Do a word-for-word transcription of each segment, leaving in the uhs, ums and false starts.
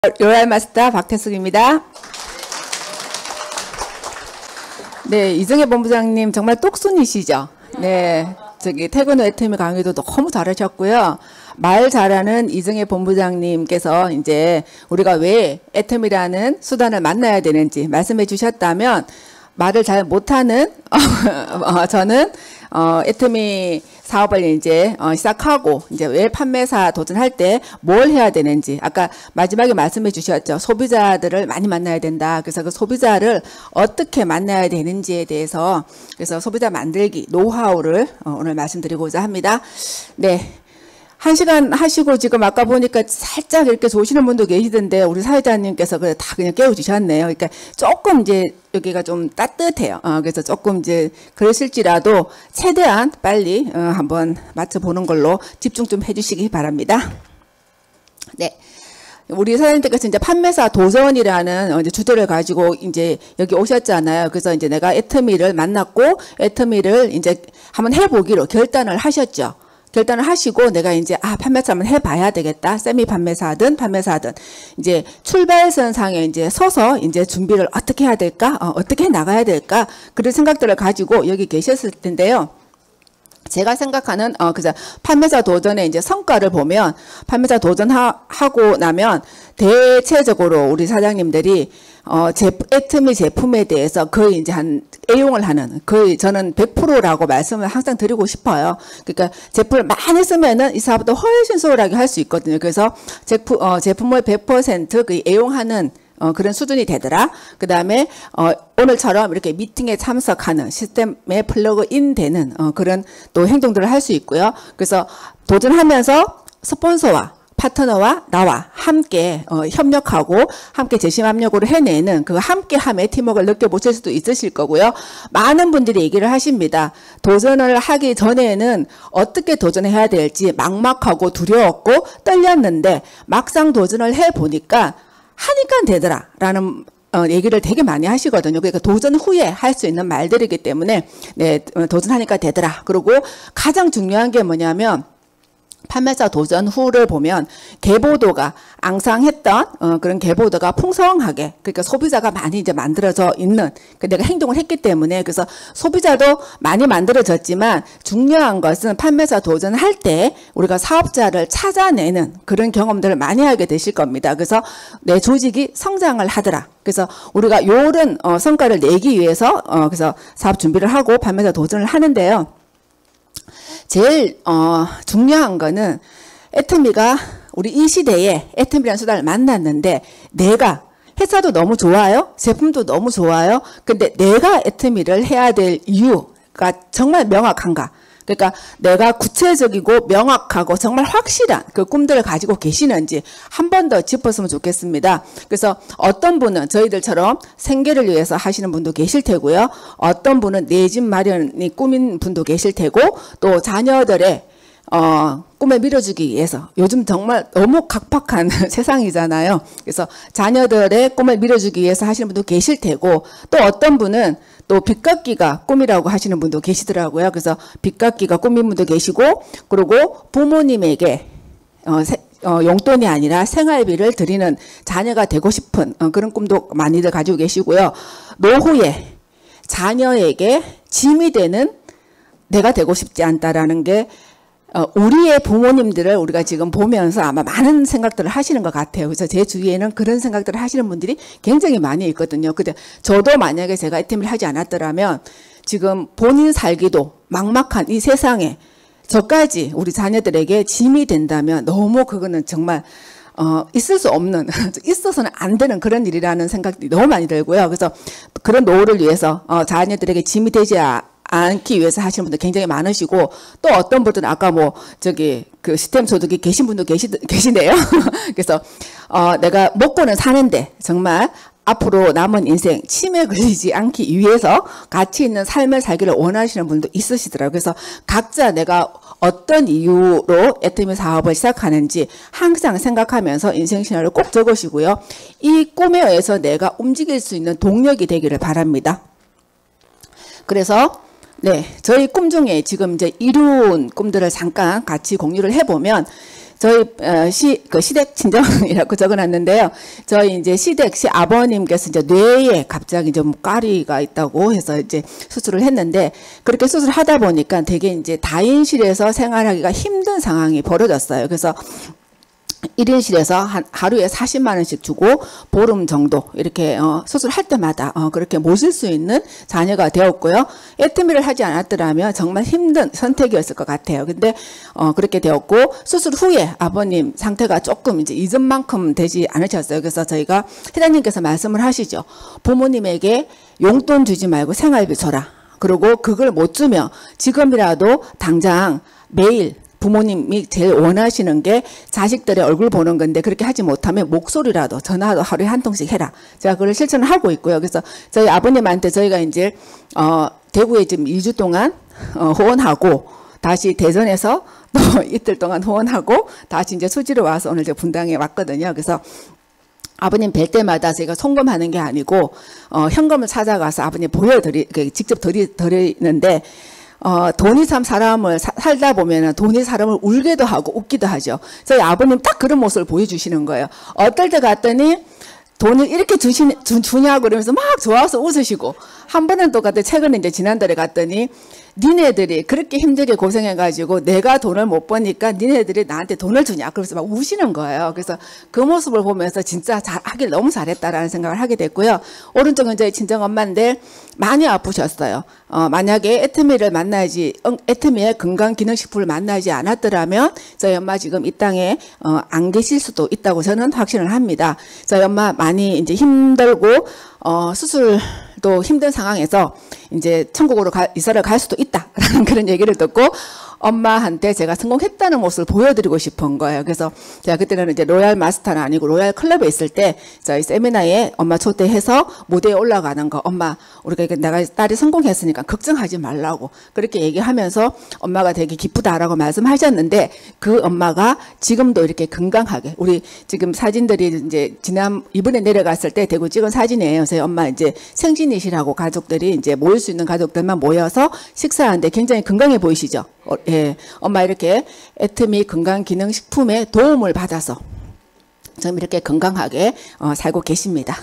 로얄 마스터 박태숙입니다. 네, 이정혜 본부장님 정말 똑순이시죠? 네, 저기 퇴근 후 애터미 강의도 너무 잘하셨고요. 말 잘하는 이정혜 본부장님께서 이제 우리가 왜 애터미라는 수단을 만나야 되는지 말씀해 주셨다면, 말을 잘 못하는 어, 저는 어, 애터미 사업을 이제 어, 시작하고 이제 왜 판매사 도전할 때 뭘 해야 되는지 아까 마지막에 말씀해 주셨죠. 소비자들을 많이 만나야 된다. 그래서 그 소비자를 어떻게 만나야 되는지에 대해서 그래서 소비자 만들기 노하우를 어, 오늘 말씀드리고자 합니다. 네. 한 시간 하시고 지금 아까 보니까 살짝 이렇게 좋으시는 분도 계시던데 우리 사회자님께서 그래 다 그냥 깨워주셨네요. 그러니까 조금 이제 여기가 좀 따뜻해요. 어, 그래서 조금 이제 그러실지라도 최대한 빨리 어, 한번 맞춰보는 걸로 집중 좀 해주시기 바랍니다. 네. 우리 사장님께서 이제 판매사 도전이라는 이제 주제를 가지고 이제 여기 오셨잖아요. 그래서 이제 내가 애터미를 만났고 애터미를 이제 한번 해보기로 결단을 하셨죠. 결단을 하시고 내가 이제 아 판매사 한번 해봐야 되겠다. 세미 판매사든 판매사든 이제 출발선 상에 이제 서서 이제 준비를 어떻게 해야 될까? 어, 어떻게 해 나가야 될까? 그런 생각들을 가지고 여기 계셨을 텐데요. 제가 생각하는 어 그죠 판매사 도전의 이제 성과를 보면 판매사 도전하고 나면 대체적으로 우리 사장님들이 어 제 애터미 제품에 대해서 거의 이제 한 애용을 하는 거의 저는 백 퍼센트라고 말씀을 항상 드리고 싶어요. 그러니까 제품을 많이 쓰면은 이 사업도 훨씬 수월하게 할 수 있거든요. 그래서 제품 어 제품을 백 퍼센트 그 애용하는 어, 그런 수준이 되더라. 그 다음에, 어, 오늘처럼 이렇게 미팅에 참석하는 시스템에 플러그인 되는, 어, 그런 또 행동들을 할 수 있고요. 그래서 도전하면서 스폰서와 파트너와 나와 함께, 어, 협력하고 함께 재심합력으로 해내는 그 함께함의 팀워크를 느껴보실 수도 있으실 거고요. 많은 분들이 얘기를 하십니다. 도전을 하기 전에는 어떻게 도전해야 될지 막막하고 두려웠고 떨렸는데 막상 도전을 해보니까 하니까 되더라 라는 어, 얘기를 되게 많이 하시거든요. 그러니까 도전 후에 할 수 있는 말들이기 때문에 네, 도전하니까 되더라. 그리고 가장 중요한 게 뭐냐면 판매사 도전 후를 보면 개보도가 앙상했던 어, 그런 개보도가 풍성하게 그러니까 소비자가 많이 이제 만들어져 있는 그 내가 행동을 했기 때문에 그래서 소비자도 많이 만들어졌지만 중요한 것은 판매사 도전할 때 우리가 사업자를 찾아내는 그런 경험들을 많이 하게 되실 겁니다. 그래서 내 조직이 성장을 하더라. 그래서 우리가 요런 어, 성과를 내기 위해서 어, 그래서 사업 준비를 하고 판매사 도전을 하는데요. 제일 어, 중요한 거는 애터미가 우리 이 시대에 애터미라는 수단을 만났는데 내가 회사도 너무 좋아요. 제품도 너무 좋아요. 근데 내가 애터미를 해야 될 이유가 정말 명확한가? 그러니까 내가 구체적이고 명확하고 정말 확실한 그 꿈들을 가지고 계시는지 한 번 더 짚었으면 좋겠습니다. 그래서 어떤 분은 저희들처럼 생계를 위해서 하시는 분도 계실 테고요. 어떤 분은 내 집 마련이 꿈인 분도 계실 테고 또 자녀들의 어, 꿈을 밀어주기 위해서 요즘 정말 너무 각박한 세상이잖아요. 그래서 자녀들의 꿈을 밀어주기 위해서 하시는 분도 계실 테고 또 어떤 분은 또 빚갚기가 꿈이라고 하시는 분도 계시더라고요. 그래서 빚갚기가 꿈인 분도 계시고 그리고 부모님에게 어, 세, 어, 용돈이 아니라 생활비를 드리는 자녀가 되고 싶은 어, 그런 꿈도 많이들 가지고 계시고요. 노후에 자녀에게 짐이 되는 내가 되고 싶지 않다라는 게 어, 우리의 부모님들을 우리가 지금 보면서 아마 많은 생각들을 하시는 것 같아요. 그래서 제 주위에는 그런 생각들을 하시는 분들이 굉장히 많이 있거든요. 근데 저도 만약에 제가 애터미를 하지 않았더라면 지금 본인 살기도 막막한 이 세상에 저까지 우리 자녀들에게 짐이 된다면 너무 그거는 정말 어, 있을 수 없는, 있어서는 안 되는 그런 일이라는 생각이 너무 많이 들고요. 그래서 그런 노후를 위해서 어, 자녀들에게 짐이 되지 않 않기 위해서 하시는 분들 굉장히 많으시고 또 어떤 분들은 아까 뭐 저기 그 시스템 소득이 계신 분도 계시, 계시네요. 그래서 어 내가 먹고는 사는데 정말 앞으로 남은 인생 치매 걸리지 않기 위해서 가치 있는 삶을 살기를 원하시는 분도 있으시더라고요. 그래서 각자 내가 어떤 이유로 애터미 사업을 시작하는지 항상 생각하면서 인생 시나리오를 꼭 적으시고요. 이 꿈에 의해서 내가 움직일 수 있는 동력이 되기를 바랍니다. 그래서 네, 저희 꿈 중에 지금 이제 이룬 꿈들을 잠깐 같이 공유를 해보면 저희 어, 시, 그 시댁 친정이라고 적어놨는데요. 저희 이제 시댁 시 아버님께서 이제 뇌에 갑자기 좀 까리가 있다고 해서 이제 수술을 했는데 그렇게 수술하다 보니까 되게 이제 다인실에서 생활하기가 힘든 상황이 벌어졌어요. 그래서 일 인실에서 한 하루에 사십만 원씩 주고 보름 정도 이렇게 어, 수술할 때마다 어, 그렇게 모실 수 있는 자녀가 되었고요. 애터미를 하지 않았더라면 정말 힘든 선택이었을 것 같아요. 근데 어, 그렇게 되었고 수술 후에 아버님 상태가 조금 이제 이전만큼 되지 않으셨어요. 그래서 저희가 회장님께서 말씀을 하시죠. 부모님에게 용돈 주지 말고 생활비 줘라. 그리고 그걸 못 주면 지금이라도 당장 매일 부모님이 제일 원하시는 게 자식들의 얼굴 보는 건데 그렇게 하지 못하면 목소리라도 전화도 하루에 한 통씩 해라. 제가 그걸 실천을 하고 있고요. 그래서 저희 아버님한테 저희가 이제 어 대구에 지금 이 주 동안 어 후원하고 다시 대전에서 또 이틀 동안 후원하고 다시 이제 수지로 와서 오늘 저 분당에 왔거든요. 그래서 아버님 뵐 때마다 제가 송금하는 게 아니고 어 현금을 찾아가서 아버님 보여드리 직접 드리, 드리는데 어, 돈이 참 사람을 사, 살다 보면은 돈이 사람을 울게도 하고 웃기도 하죠. 저희 아버님 딱 그런 모습을 보여주시는 거예요. 어떨 때 갔더니 돈을 이렇게 주시, 주, 주냐고 그러면서 막 좋아서 웃으시고 한 번은 또 갔더니 최근에 이제 지난달에 갔더니 니네들이 그렇게 힘들게 고생해가지고 내가 돈을 못 버니까 니네들이 나한테 돈을 주냐 그러면서 막 우시는 거예요. 그래서 그 모습을 보면서 진짜 잘, 하길 너무 잘했다라는 생각을 하게 됐고요. 오른쪽은 저희 친정엄마인데 많이 아프셨어요. 어, 만약에 애터미를 만나지 애터미의 건강기능식품을 만나지 않았더라면 저희 엄마 지금 이 땅에 어, 안 계실 수도 있다고 저는 확신을 합니다. 저희 엄마 많이 이제 힘들고 어, 수술도 힘든 상황에서 이제 천국으로 가, 이사를 갈 수도 있다라는 그런 얘기를 듣고 엄마한테 제가 성공했다는 모습을 보여드리고 싶은 거예요. 그래서 제가 그때는 이제 로얄 마스터는 아니고 로얄 클럽에 있을 때 저희 세미나에 엄마 초대해서 무대에 올라가는 거 엄마 우리가 내가 딸이 성공했으니까 걱정하지 말라고 그렇게 얘기하면서 엄마가 되게 기쁘다라고 말씀하셨는데 그 엄마가 지금도 이렇게 건강하게 우리 지금 사진들이 이제 지난 이번에 내려갔을 때 대구 찍은 사진이에요. 저희 엄마 이제 생신이시라고 가족들이 이제 모일 수 있는 가족들만 모여서 식사하는데 굉장히 건강해 보이시죠? 어, 예, 엄마 이렇게 애터미 건강기능식품에 도움을 받아서 좀 이렇게 건강하게 어, 살고 계십니다.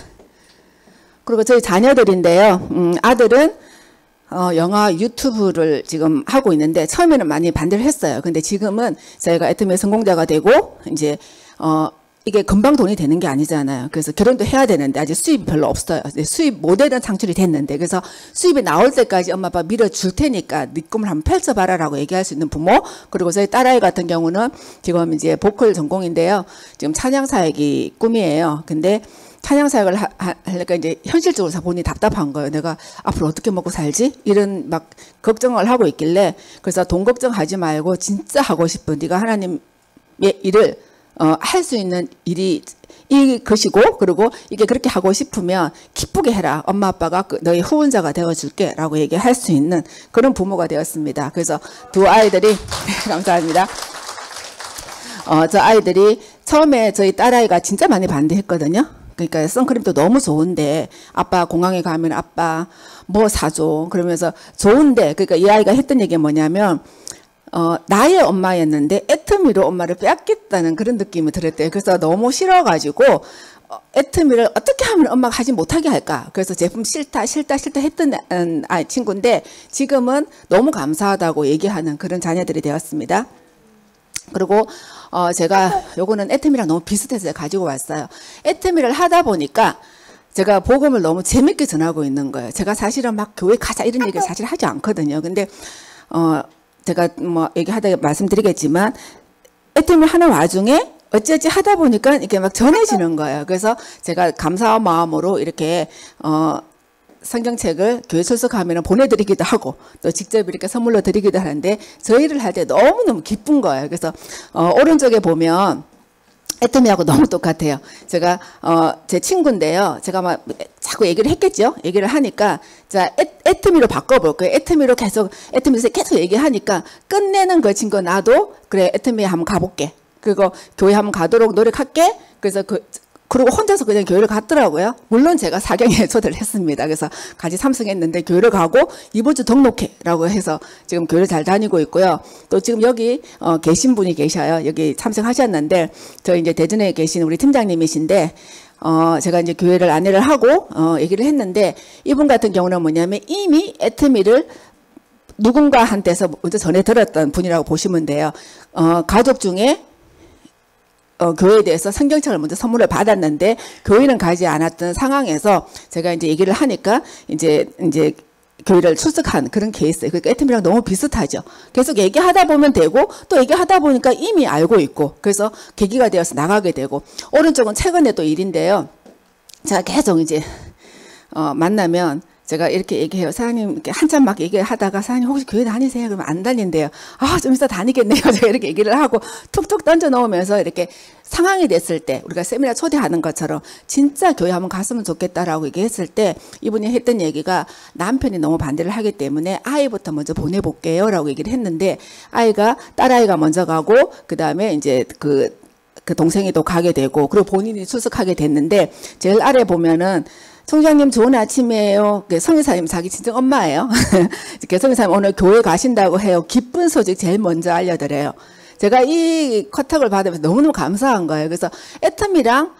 그리고 저희 자녀들인데요. 음, 아들은 어, 영화 유튜브를 지금 하고 있는데 처음에는 많이 반대를 했어요. 근데 지금은 저희가 애터미 성공자가 되고 이제 어, 이게 금방 돈이 되는 게 아니잖아요. 그래서 결혼도 해야 되는데 아직 수입이 별로 없어요. 수입 모델은 창출이 됐는데 그래서 수입이 나올 때까지 엄마 아빠 밀어줄 테니까 네 꿈을 한번 펼쳐봐라 라고 얘기할 수 있는 부모. 그리고 저희 딸아이 같은 경우는 지금 이제 보컬 전공인데요. 지금 찬양사역이 꿈이에요. 근데 찬양사역을 하, 하니까 이제 현실적으로 본인이 답답한 거예요. 내가 앞으로 어떻게 먹고 살지? 이런 막 걱정을 하고 있길래 그래서 돈 걱정하지 말고 진짜 하고 싶은 네가 하나님의 일을 어, 할 수 있는 일이 이것이고 그리고 이게 그렇게 하고 싶으면 기쁘게 해라. 엄마 아빠가 그 너의 후원자가 되어줄게 라고 얘기할 수 있는 그런 부모가 되었습니다. 그래서 두 아이들이 감사합니다. 어, 저 아이들이 처음에 저희 딸아이가 진짜 많이 반대했거든요. 그러니까 선크림도 너무 좋은데 아빠 공항에 가면 아빠 뭐 사줘 그러면서 좋은데 그러니까 이 아이가 했던 얘기가 뭐냐면 어, 나의 엄마였는데 애터미로 엄마를 빼앗겠다는 그런 느낌이 들었대요. 그래서 너무 싫어가지고 어, 애터미를 어떻게 하면 엄마가 하지 못하게 할까? 그래서 제품 싫다 싫다 싫다 했던 음, 아, 친구인데 지금은 너무 감사하다고 얘기하는 그런 자녀들이 되었습니다. 그리고 어, 제가 요거는 애터미랑 너무 비슷해서 가지고 왔어요. 애터미를 하다 보니까 제가 복음을 너무 재밌게 전하고 있는 거예요. 제가 사실은 막 교회 가자 이런 얘기를 사실 하지 않거든요. 근데 어 제가 뭐 얘기하다 말씀드리겠지만 애터미 하는 와중에 어찌어찌 하다 보니까 이게 막 전해지는 거예요. 그래서 제가 감사한 마음으로 이렇게 어 성경책을 교회 출석하면 보내드리기도 하고 또 직접 이렇게 선물로 드리기도 하는데 저희를 할 때 너무너무 기쁜 거예요. 그래서 어 오른쪽에 보면 애터미하고 너무 똑같아요. 제가 어 제 친구인데요. 제가 막 자꾸 얘기를 했겠죠. 얘기를 하니까 자 애, 애터미로 바꿔볼 거예요. 애터미로 계속 애터미에서 계속 얘기하니까 끝내는 그 친구 나도 그래 애터미 한번 가볼게. 그리고 교회 한번 가도록 노력할게. 그래서 그 그리고 혼자서 그냥 교회를 갔더라고요. 물론 제가 사경에 초대를 했습니다. 그래서 같이 참석했는데 교회를 가고 이번 주 등록해라고 해서 지금 교회를 잘 다니고 있고요. 또 지금 여기 어, 계신 분이 계셔요. 여기 참석하셨는데 저희 이제 대전에 계신 우리 팀장님이신데 어, 제가 이제 교회를 안내를 하고 어, 얘기를 했는데 이분 같은 경우는 뭐냐면 이미 애터미를 누군가한테서 먼저 전해 들었던 분이라고 보시면 돼요. 어, 가족 중에 어, 교회에 대해서 성경책을 먼저 선물을 받았는데 교회는 가지 않았던 상황에서 제가 이제 얘기를 하니까 이제 이제 교회를 출석한 그런 케이스. 그러니까 애터미랑 너무 비슷하죠. 계속 얘기하다 보면 되고 또 얘기하다 보니까 이미 알고 있고 그래서 계기가 되어서 나가게 되고 오른쪽은 최근에 또 일인데요. 제가 계속 이제 어, 만나면 제가 이렇게 얘기해요. 사장님 이렇게 한참 막 얘기하다가 사장님 혹시 교회 다니세요? 그러면 안 다닌대요. 아, 좀 이따 다니겠네요. 제가 이렇게 얘기를 하고 툭툭 던져 넣으면서 이렇게 상황이 됐을 때 우리가 세미나 초대하는 것처럼 진짜 교회 한번 갔으면 좋겠다라고 얘기했을 때 이분이 했던 얘기가 남편이 너무 반대를 하기 때문에 아이부터 먼저 보내볼게요 라고 얘기를 했는데 아이가 딸아이가 먼저 가고 그 다음에 이제 그, 그 동생이 또 가게 되고 그리고 본인이 출석하게 됐는데 제일 아래 보면은 총장님 좋은 아침이에요. 성의사님 자기 친정 엄마예요. 성의사님 오늘 교회 가신다고 해요. 기쁜 소식 제일 먼저 알려드려요. 제가 이 커탁을 받으면서 너무너무 감사한 거예요. 그래서 애터미랑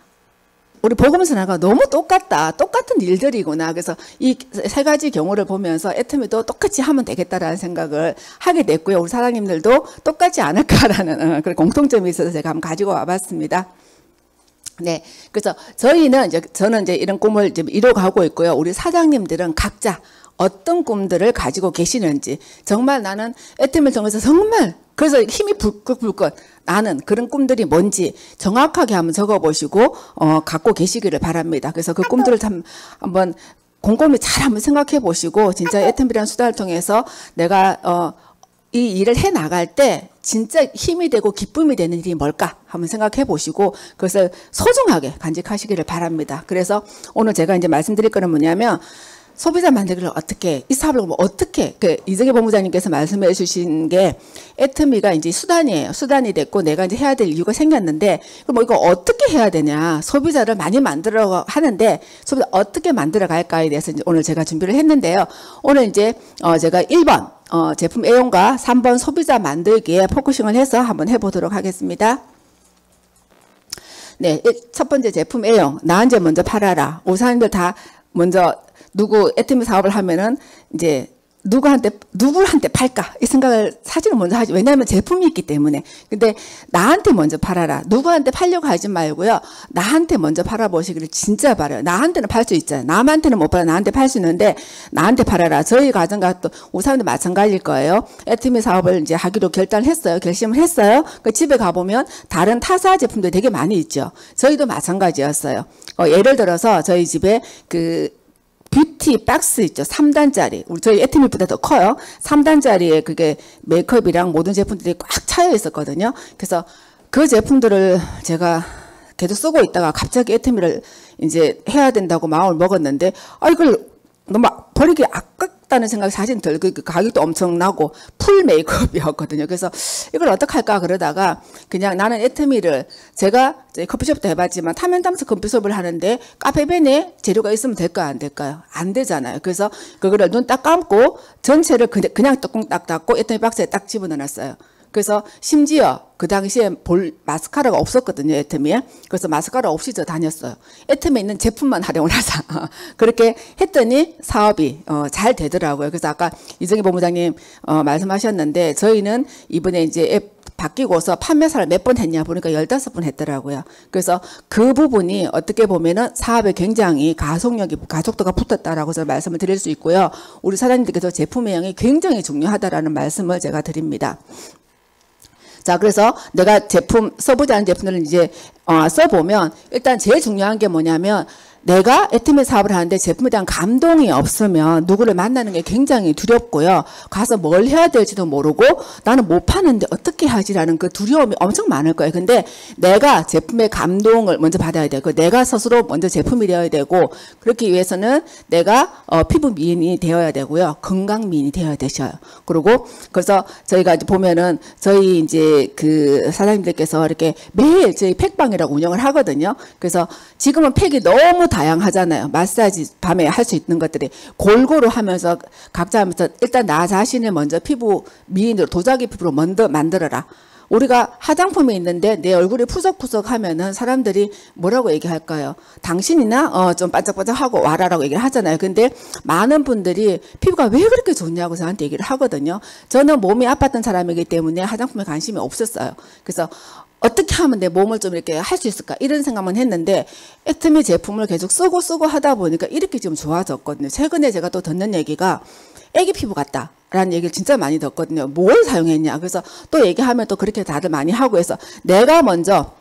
우리 복음선화가 너무 똑같다. 똑같은 일들이구나. 그래서 이 세 가지 경우를 보면서 애터미도 똑같이 하면 되겠다라는 생각을 하게 됐고요. 우리 사장님들도 똑같지 않을까라는 그런 공통점이 있어서 제가 한번 가지고 와봤습니다. 네. 그래서 저희는 이제, 저는 이제 이런 꿈을 이제 이뤄가고 있고요. 우리 사장님들은 각자 어떤 꿈들을 가지고 계시는지, 정말 나는 애터미를 통해서 정말, 그래서 힘이 불끈불끈 나는 그런 꿈들이 뭔지 정확하게 한번 적어보시고, 어, 갖고 계시기를 바랍니다. 그래서 그 꿈들을 참 한번 곰곰이 잘 한번 생각해 보시고, 진짜 애터미라는 수단을 통해서 내가, 어, 이 일을 해 나갈 때 진짜 힘이 되고 기쁨이 되는 일이 뭘까 한번 생각해 보시고 그것을 소중하게 간직하시기를 바랍니다. 그래서 오늘 제가 이제 말씀드릴 거는 뭐냐면 소비자 만들기를 어떻게 이 사업을 뭐 어떻게 그 이정혜 본부장님께서 말씀해 주신 게 애터미가 이제 수단이에요. 수단이 됐고 내가 이제 해야 될 이유가 생겼는데 뭐 이거 어떻게 해야 되냐 소비자를 많이 만들어 하는데 소비자 어떻게 만들어 갈까에 대해서 이제 오늘 제가 준비를 했는데요. 오늘 이제 어 제가 일 번 어, 제품 애용과 삼 번 소비자 만들기에 포커싱을 해서 한번 해보도록 하겠습니다. 네, 첫 번째 제품 애용. 나한테 먼저 팔아라. 우리 사람들 다 먼저 누구 애터미 사업을 하면은 이제 누구한테 누구한테 팔까 이 생각을 사실은 먼저 하지. 왜냐하면 제품이 있기 때문에. 근데 나한테 먼저 팔아라. 누구한테 팔려고 하지 말고요. 나한테 먼저 팔아보시기를 진짜 바라요. 나한테는 팔 수 있잖아요. 남한테는 못 팔아. 나한테 팔 수 있는데 나한테 팔아라. 저희 가정과 또 우리 사람들 마찬가지일 거예요. 애터미 사업을 이제 하기로 결단을 했어요. 결심을 했어요. 그 집에 가보면 다른 타사 제품도 되게 많이 있죠. 저희도 마찬가지였어요. 어, 예를 들어서 저희 집에 그 뷰티 박스 있죠. 삼 단짜리. 우리 저희 애터미보다 더 커요. 삼 단짜리에 그게 메이크업이랑 모든 제품들이 꽉 차여 있었거든요. 그래서 그 제품들을 제가 계속 쓰고 있다가 갑자기 애터미를 이제 해야 된다고 마음을 먹었는데 아 이걸 너무 버리기 아깝다는 생각이 사실 들고 그 가격도 엄청나고 풀 메이크업이었거든요. 그래서 이걸 어떡할까 그러다가 그냥 나는 애터미를 제가 커피숍도 해봤지만 타면담스 커피숍을 하는데 카페벤에 재료가 있으면 될까요? 안 될까요? 안 되잖아요. 그래서 그거를 눈 딱 감고 전체를 그냥 뚜껑 딱 닫고 애터미 박스에 딱 집어넣었어요. 그래서 심지어 그 당시에 볼 마스카라가 없었거든요. 애터미에. 그래서 마스카라 없이 저 다녔어요. 애터미에 있는 제품만 활용을 하자. 그렇게 했더니 사업이 어, 잘 되더라고요. 그래서 아까 이정혜 본부장님 어, 말씀하셨는데 저희는 이번에 이제 앱 바뀌고서 판매사를 몇 번 했냐 보니까 열다섯 번 했더라고요. 그래서 그 부분이 어떻게 보면은 사업에 굉장히 가속력이, 가속도가 붙었다라고 저는 말씀을 드릴 수 있고요. 우리 사장님들께서 제품 외형이 굉장히 중요하다라는 말씀을 제가 드립니다. 자, 그래서 내가 제품, 써보지 않은 제품들을 이제, 어, 써보면, 일단 제일 중요한 게 뭐냐면, 내가 애터미 사업을 하는데 제품에 대한 감동이 없으면 누구를 만나는 게 굉장히 두렵고요. 가서 뭘 해야 될지도 모르고 나는 못 파는데 어떻게 하지라는 그 두려움이 엄청 많을 거예요. 근데 내가 제품의 감동을 먼저 받아야 되고 내가 스스로 먼저 제품이 되어야 되고 그렇기 위해서는 내가 어, 피부 미인이 되어야 되고요. 건강 미인이 되어야 되셔요. 그리고 그래서 저희가 이제 보면은 저희 이제 그 사장님들께서 이렇게 매일 저희 팩방이라고 운영을 하거든요. 그래서 지금은 팩이 너무 다양하잖아요. 마사지 밤에 할 수 있는 것들이 골고루 하면서 각자 하면서 일단 나 자신을 먼저 피부 미인으로 도자기 피부로 먼저 만들어라. 우리가 화장품이 있는데 내 얼굴이 푸석푸석 하면은 사람들이 뭐라고 얘기할까요? 당신이나 어 좀 반짝반짝하고 와라라고 얘기를 하잖아요. 근데 많은 분들이 피부가 왜 그렇게 좋냐고 저한테 얘기를 하거든요. 저는 몸이 아팠던 사람이기 때문에 화장품에 관심이 없었어요. 그래서 어떻게 하면 내 몸을 좀 이렇게 할 수 있을까 이런 생각만 했는데 애터미 제품을 계속 쓰고 쓰고 하다 보니까 이렇게 좀 좋아졌거든요. 최근에 제가 또 듣는 얘기가 애기 피부 같다 라는 얘기를 진짜 많이 듣거든요. 뭘 사용했냐. 그래서 또 얘기하면 또 그렇게 다들 많이 하고 해서 내가 먼저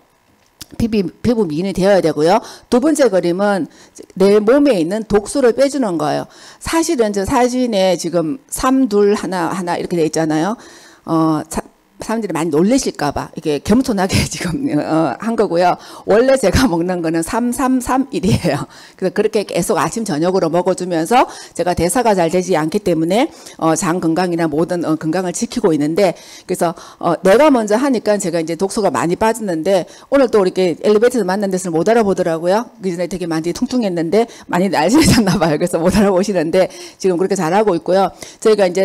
피부, 피부 미인이 되어야 되고요. 두 번째 그림은 내 몸에 있는 독소를 빼주는 거예요. 사실은 저 사진에 지금 삼, 둘, 하나, 하나 이렇게 돼 있잖아요. 어, 사, 사람들이 많이 놀라실까봐 이게 겸손하게 지금 어, 한 거고요. 원래 제가 먹는 거는 삼 삼 삼 일이에요. 그래서 그렇게 계속 아침 저녁으로 먹어주면서 제가 대사가 잘 되지 않기 때문에 어, 장 건강이나 모든 어, 건강을 지키고 있는데 그래서 어, 내가 먼저 하니까 제가 이제 독소가 많이 빠졌는데 오늘 또 이렇게 엘리베이터에서 만난 데서 못 알아보더라고요. 그 전에 되게 많이 퉁퉁했는데 많이 날씬해졌나 봐요. 그래서 못 알아보시는데 지금 그렇게 잘하고 있고요. 저희가 이제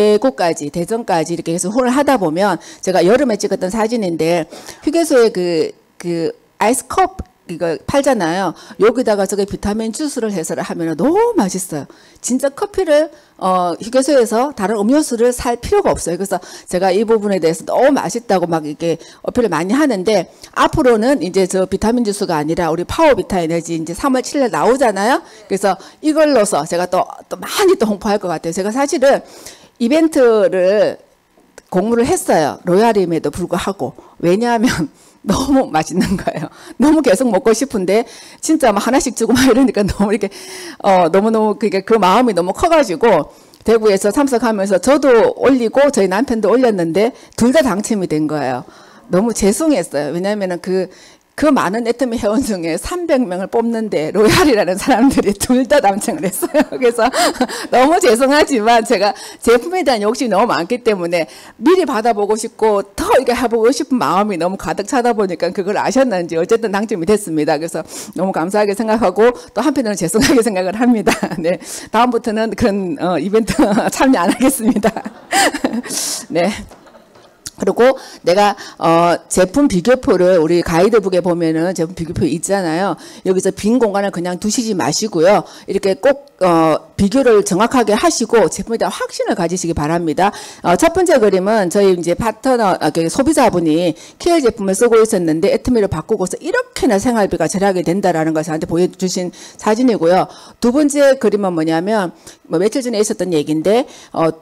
대구까지 대전까지 이렇게 해서 홀을 하다 보면 제가 여름에 찍었던 사진인데 휴게소에 그, 그 아이스컵 이거 팔잖아요. 여기다가 저게 비타민 주스를 해서 하면 너무 맛있어요. 진짜 커피를 어, 휴게소에서 다른 음료수를 살 필요가 없어요. 그래서 제가 이 부분에 대해서 너무 맛있다고 막 이렇게 어필을 많이 하는데 앞으로는 이제 저 비타민 주스가 아니라 우리 파워비타 에너지 이제 삼월 칠일에 나오잖아요. 그래서 이걸로서 제가 또, 또 많이 또 홍보할 것 같아요. 제가 사실은 이벤트를 공모를 했어요. 로얄임에도 불구하고. 왜냐하면 너무 맛있는 거예요. 너무 계속 먹고 싶은데 진짜 막 하나씩 주고 막 이러니까 너무 이렇게 어 너무너무 그게 그 마음이 너무 커가지고 대구에서 참석하면서 저도 올리고 저희 남편도 올렸는데 둘 다 당첨이 된 거예요. 너무 죄송했어요. 왜냐하면은 그 그 많은 애터미 회원 중에 삼백 명을 뽑는데 로얄이라는 사람들이 둘 다 당첨을 했어요. 그래서 너무 죄송하지만 제가 제품에 대한 욕심이 너무 많기 때문에 미리 받아보고 싶고 더 이렇게 해보고 싶은 마음이 너무 가득 차다 보니까 그걸 아셨는지 어쨌든 당첨이 됐습니다. 그래서 너무 감사하게 생각하고 또 한편으로는 죄송하게 생각을 합니다. 네, 다음부터는 그런 어, 이벤트 참여 안 하겠습니다. 네. 그리고 내가 어 제품 비교표를 우리 가이드북에 보면은 제품 비교표 있잖아요. 여기서 빈 공간을 그냥 두시지 마시고요. 이렇게 꼭 어 비교를 정확하게 하시고 제품에 대한 확신을 가지시기 바랍니다. 어 첫 번째 그림은 저희 이제 파트너 아, 소비자분이 키엘 제품을 쓰고 있었는데 애터미를 바꾸고서 이렇게나 생활비가 절약이 된다라는 걸 저한테 보여주신 사진이고요. 두 번째 그림은 뭐냐면 뭐 며칠 전에 있었던 얘기인데 어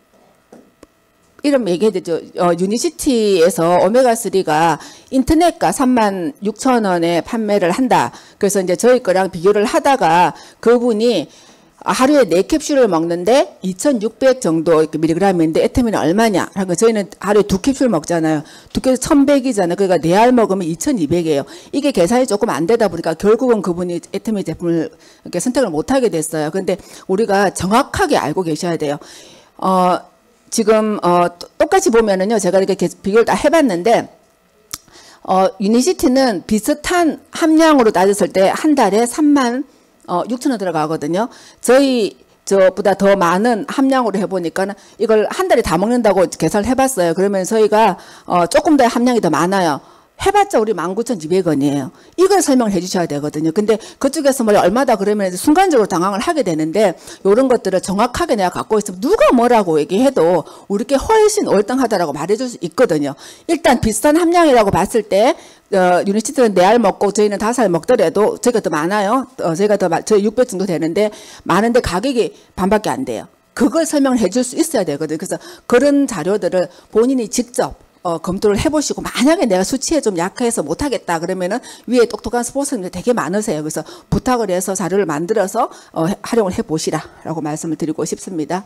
이런 얘기해야 되죠. 어, 유니시티에서 오메가삼가 인터넷가 삼만 육천 원에 판매를 한다. 그래서 이제 저희 거랑 비교를 하다가 그분이 하루에 네 캡슐을 먹는데 이천육백 정도 밀리그램인데 애터미는 얼마냐? 그러니까 저희는 하루에 두 캡슐 먹잖아요. 두 캡슐 천백이잖아요. 그러니까 네 알 먹으면 이천이백이에요. 이게 계산이 조금 안 되다 보니까 결국은 그분이 애터미 제품을 이렇게 선택을 못 하게 됐어요. 근데 우리가 정확하게 알고 계셔야 돼요. 어, 지금 어 똑같이 보면은요. 제가 이렇게 비교를 다 해봤는데 어 유니시티는 비슷한 함량으로 따졌을 때 한 달에 삼만 어 육천 원 들어가거든요. 저희 저보다 더 많은 함량으로 해보니까 이걸 한 달에 다 먹는다고 계산을 해봤어요. 그러면 저희가 어 조금 더 함량이 더 많아요. 해봤자 우리 만 구천이백 원이에요. 이걸 설명을 해주셔야 되거든요. 근데 그쪽에서 뭐 얼마다 그러면 순간적으로 당황을 하게 되는데 이런 것들을 정확하게 내가 갖고 있으면 누가 뭐라고 얘기해도 우리께 훨씬 월등하다라고 말해줄 수 있거든요. 일단 비슷한 함량이라고 봤을 때 어, 유니시티는 네 알 먹고 저희는 다섯 알 먹더라도 저희가 더 많아요. 어, 저희가 더 저희 육백 정도 되는데 많은데 가격이 반밖에 안 돼요. 그걸 설명을 해줄 수 있어야 되거든요. 그래서 그런 자료들을 본인이 직접 어, 검토를 해보시고, 만약에 내가 수치에 좀 약해서 못하겠다 그러면은 위에 똑똑한 스포츠님들 되게 많으세요. 그래서 부탁을 해서 자료를 만들어서 어, 활용을 해보시라라고 말씀을 드리고 싶습니다.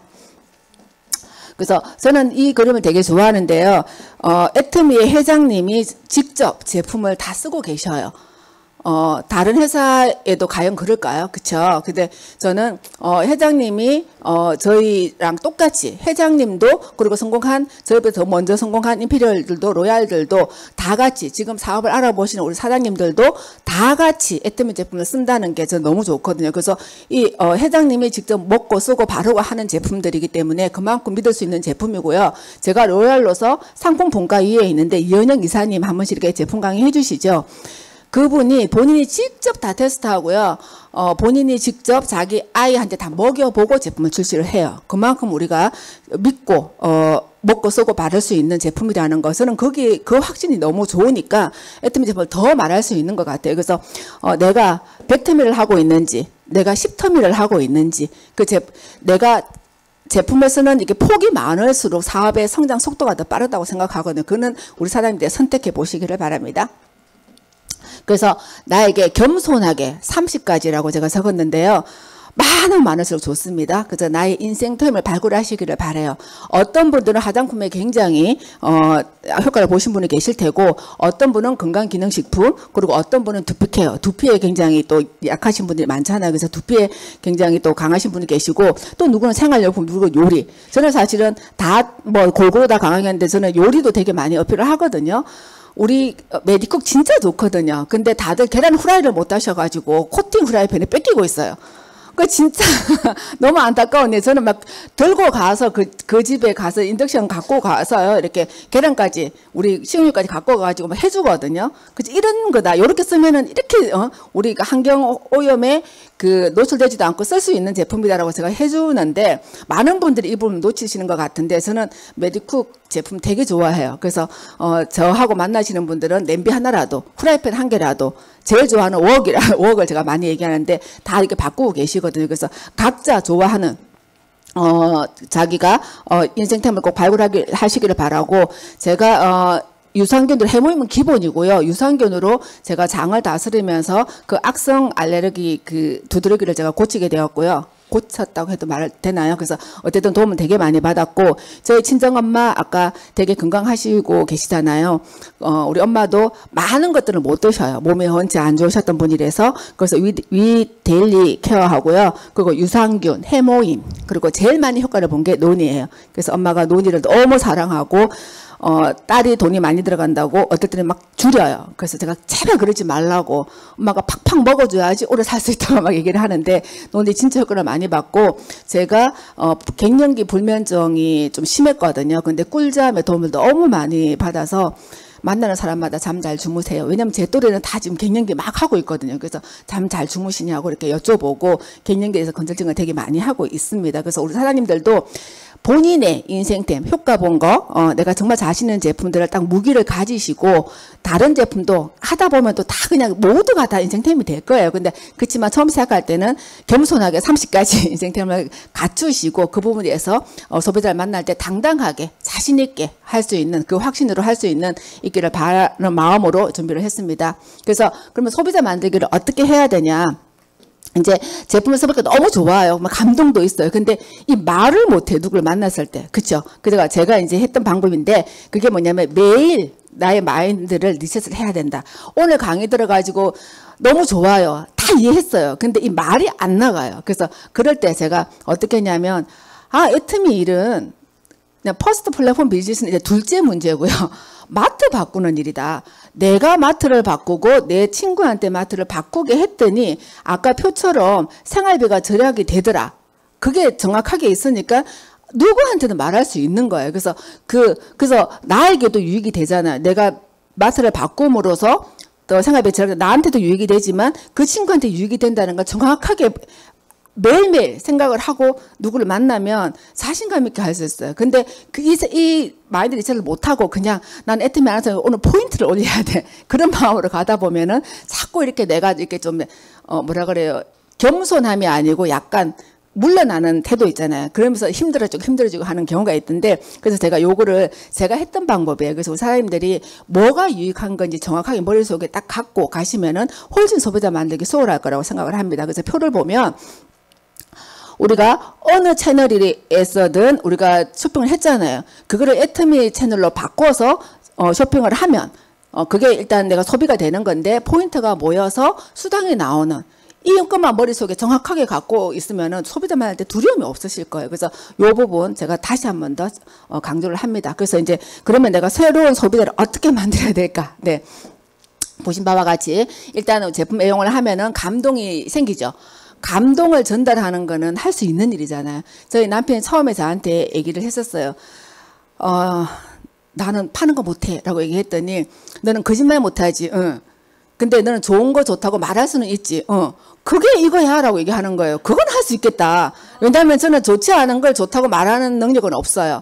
그래서 저는 이 그림을 되게 좋아하는데요. 어, 애터미의 회장님이 직접 제품을 다 쓰고 계셔요. 어, 다른 회사에도 과연 그럴까요? 그쵸? 근데 저는, 어, 회장님이, 어, 저희랑 똑같이, 회장님도, 그리고 성공한, 저희보다 더 먼저 성공한 임피리얼들도, 로얄들도 다 같이, 지금 사업을 알아보시는 우리 사장님들도 다 같이 애터미 제품을 쓴다는 게 저는 너무 좋거든요. 그래서 이, 어, 회장님이 직접 먹고 쓰고 바르고 하는 제품들이기 때문에 그만큼 믿을 수 있는 제품이고요. 제가 로얄로서 상품 본가 위에 있는데 이현영 이사님 한 번씩 이렇게 제품 강의 해주시죠. 그분이 본인이 직접 다 테스트하고요. 어, 본인이 직접 자기 아이한테 다 먹여보고 제품을 출시를 해요. 그만큼 우리가 믿고 어, 먹고 쓰고 바를 수 있는 제품이라는 것은 거기 그 확신이 너무 좋으니까 애터미 제품을 더 말할 수 있는 것 같아요. 그래서 어, 내가 백 터미를 하고 있는지, 내가 십 터미를 하고 있는지, 그 제, 내가 제품을 쓰는 이게 폭이 많을수록 사업의 성장 속도가 더 빠르다고 생각하거든요. 그는 우리 사장님들 선택해 보시기를 바랍니다. 그래서 나에게 겸손하게 삼십 가지라고 제가 적었는데요. 많은 많을수록 좋습니다. 그래서 나의 인생 텀을 발굴하시기를 바라요. 어떤 분들은 화장품에 굉장히 어, 효과를 보신 분이 계실 테고, 어떤 분은 건강기능식품, 그리고 어떤 분은 두피케어, 두피에 굉장히 또 약하신 분들이 많잖아요. 그래서 두피에 굉장히 또 강하신 분이 계시고, 또 누구는 생활용품, 누구는 요리. 저는 사실은 다 뭐 골고루 다 강하겠는데 저는 요리도 되게 많이 어필을 하거든요. 우리 메디쿡 진짜 좋거든요. 근데 다들 계란 후라이를 못 하셔가지고 코팅 후라이팬에 뺏기고 있어요. 그 진짜 너무 안타까운데 저는 막 들고 가서 그, 그 집에 가서 인덕션 갖고 가서요. 이렇게 계란까지 우리 식용유까지 갖고 가가지고 막 해주거든요. 그래서 이런 거다. 이렇게 쓰면은 이렇게 어, 우리가 환경 오염에 그 노출되지도 않고 쓸 수 있는 제품이다라고 제가 해주는데 많은 분들이 이 부분 놓치시는 것 같은데 저는 메디쿡 제품 되게 좋아해요. 그래서 어, 저하고 만나시는 분들은 냄비 하나라도 후라이팬 한 개라도 제일 좋아하는 웍이라 웍을 제가 많이 얘기하는데 다 이렇게 바꾸고 계시거든요. 그래서 각자 좋아하는 어 자기가 어 인생템을 꼭 발굴하기 하시기를 바라고 제가 어 유산균들 해모임은 기본이고요. 유산균으로 제가 장을 다스리면서 그 악성 알레르기 그 두드러기를 제가 고치게 되었고요. 고쳤다고 해도 말 되나요? 그래서 어쨌든 도움을 되게 많이 받았고, 저희 친정엄마 아까 되게 건강하시고 계시잖아요. 어, 우리 엄마도 많은 것들을 못 드셔요. 몸에 원체 안 좋으셨던 분이라서. 그래서 위, 위 데일리 케어하고요. 그리고 유산균, 해모임, 그리고 제일 많이 효과를 본 게 논이에요. 그래서 엄마가 논이를 너무 사랑하고 어, 딸이 돈이 많이 들어간다고 어떨 때는 막 줄여요. 그래서 제가 제발 그러지 말라고, 엄마가 팍팍 먹어줘야지 오래 살 수 있다고 막 얘기를 하는데, 논이 진짜 효과를 많이 받고, 제가 어, 갱년기 불면증이 좀 심했거든요. 근데 꿀잠의 도움을 너무 많이 받아서 만나는 사람마다 잠 잘 주무세요. 왜냐면 제 또래는 다 지금 갱년기 막 하고 있거든요. 그래서 잠 잘 주무시냐고 이렇게 여쭤보고 갱년기에서 건설증을 되게 많이 하고 있습니다. 그래서 우리 사장님들도 본인의 인생템, 효과 본 거, 어, 내가 정말 자신 있는 제품들을 딱 무기를 가지시고, 다른 제품도 하다 보면 또 다 그냥 모두가 다 인생템이 될 거예요. 근데, 그렇지만 처음 시작할 때는 겸손하게 삼십 가지 인생템을 갖추시고, 그 부분에서 어, 소비자를 만날 때 당당하게, 자신있게 할 수 있는, 그 확신으로 할 수 있는 있기를 바라는 마음으로 준비를 했습니다. 그래서, 그러면 소비자 만들기를 어떻게 해야 되냐? 이제 제품을 써보니까 너무 좋아요. 막 감동도 있어요. 근데 이 말을 못해, 누구를 만났을 때. 그쵸? 그래가 제가 이제 했던 방법인데, 그게 뭐냐면 매일 나의 마인드를 리셋을 해야 된다. 오늘 강의 들어가지고 너무 좋아요. 다 이해했어요. 근데 이 말이 안 나가요. 그래서 그럴 때 제가 어떻게 했냐면, 아, 애터미 일은 그냥 퍼스트 플랫폼 비즈니스는 이제 둘째 문제고요. 마트 바꾸는 일이다. 내가 마트를 바꾸고 내 친구한테 마트를 바꾸게 했더니 아까 표처럼 생활비가 절약이 되더라. 그게 정확하게 있으니까 누구한테는 말할 수 있는 거예요. 그래서 그 그래서 나에게도 유익이 되잖아요. 내가 마트를 바꿈으로써 또 생활비 절약, 나한테도 유익이 되지만 그 친구한테 유익이 된다는 걸 정확하게 매일매일 생각을 하고 누구를 만나면 자신감 있게 할 수 있어요. 근데 그 이, 이 마인드 리셋을 못하고 그냥 난 애터미 안에서 오늘 포인트를 올려야 돼. 그런 마음으로 가다 보면은 자꾸 이렇게 내가 이렇게 좀, 어, 뭐라 그래요. 겸손함이 아니고 약간 물러나는 태도 있잖아요. 그러면서 힘들어지고 힘들어지고 하는 경우가 있던데, 그래서 제가 요거를 제가 했던 방법이에요. 그래서 사장님들이 뭐가 유익한 건지 정확하게 머릿속에 딱 갖고 가시면은 훨씬 소비자 만들기 수월할 거라고 생각을 합니다. 그래서 표를 보면 우리가 어느 채널에서든 우리가 쇼핑을 했잖아요. 그거를 애터미 채널로 바꿔서 어, 쇼핑을 하면 어, 그게 일단 내가 소비가 되는 건데, 포인트가 모여서 수당이 나오는 이 것만 머릿속에 정확하게 갖고 있으면은 소비자만 할 때 두려움이 없으실 거예요. 그래서 요 부분 제가 다시 한 번 더 어, 강조를 합니다. 그래서 이제 그러면 내가 새로운 소비자를 어떻게 만들어야 될까? 네. 보신 바와 같이 일단은 제품 애용을 하면은 감동이 생기죠. 감동을 전달하는 거는 할 수 있는 일이잖아요. 저희 남편이 처음에 저한테 얘기를 했었어요. 어, 나는 파는 거 못해 라고 얘기했더니, 너는 거짓말 못하지. 응. 근데 너는 좋은 거 좋다고 말할 수는 있지. 어, 그게 이거야 라고 얘기하는 거예요. 그건 할 수 있겠다. 왜냐하면 저는 좋지 않은 걸 좋다고 말하는 능력은 없어요.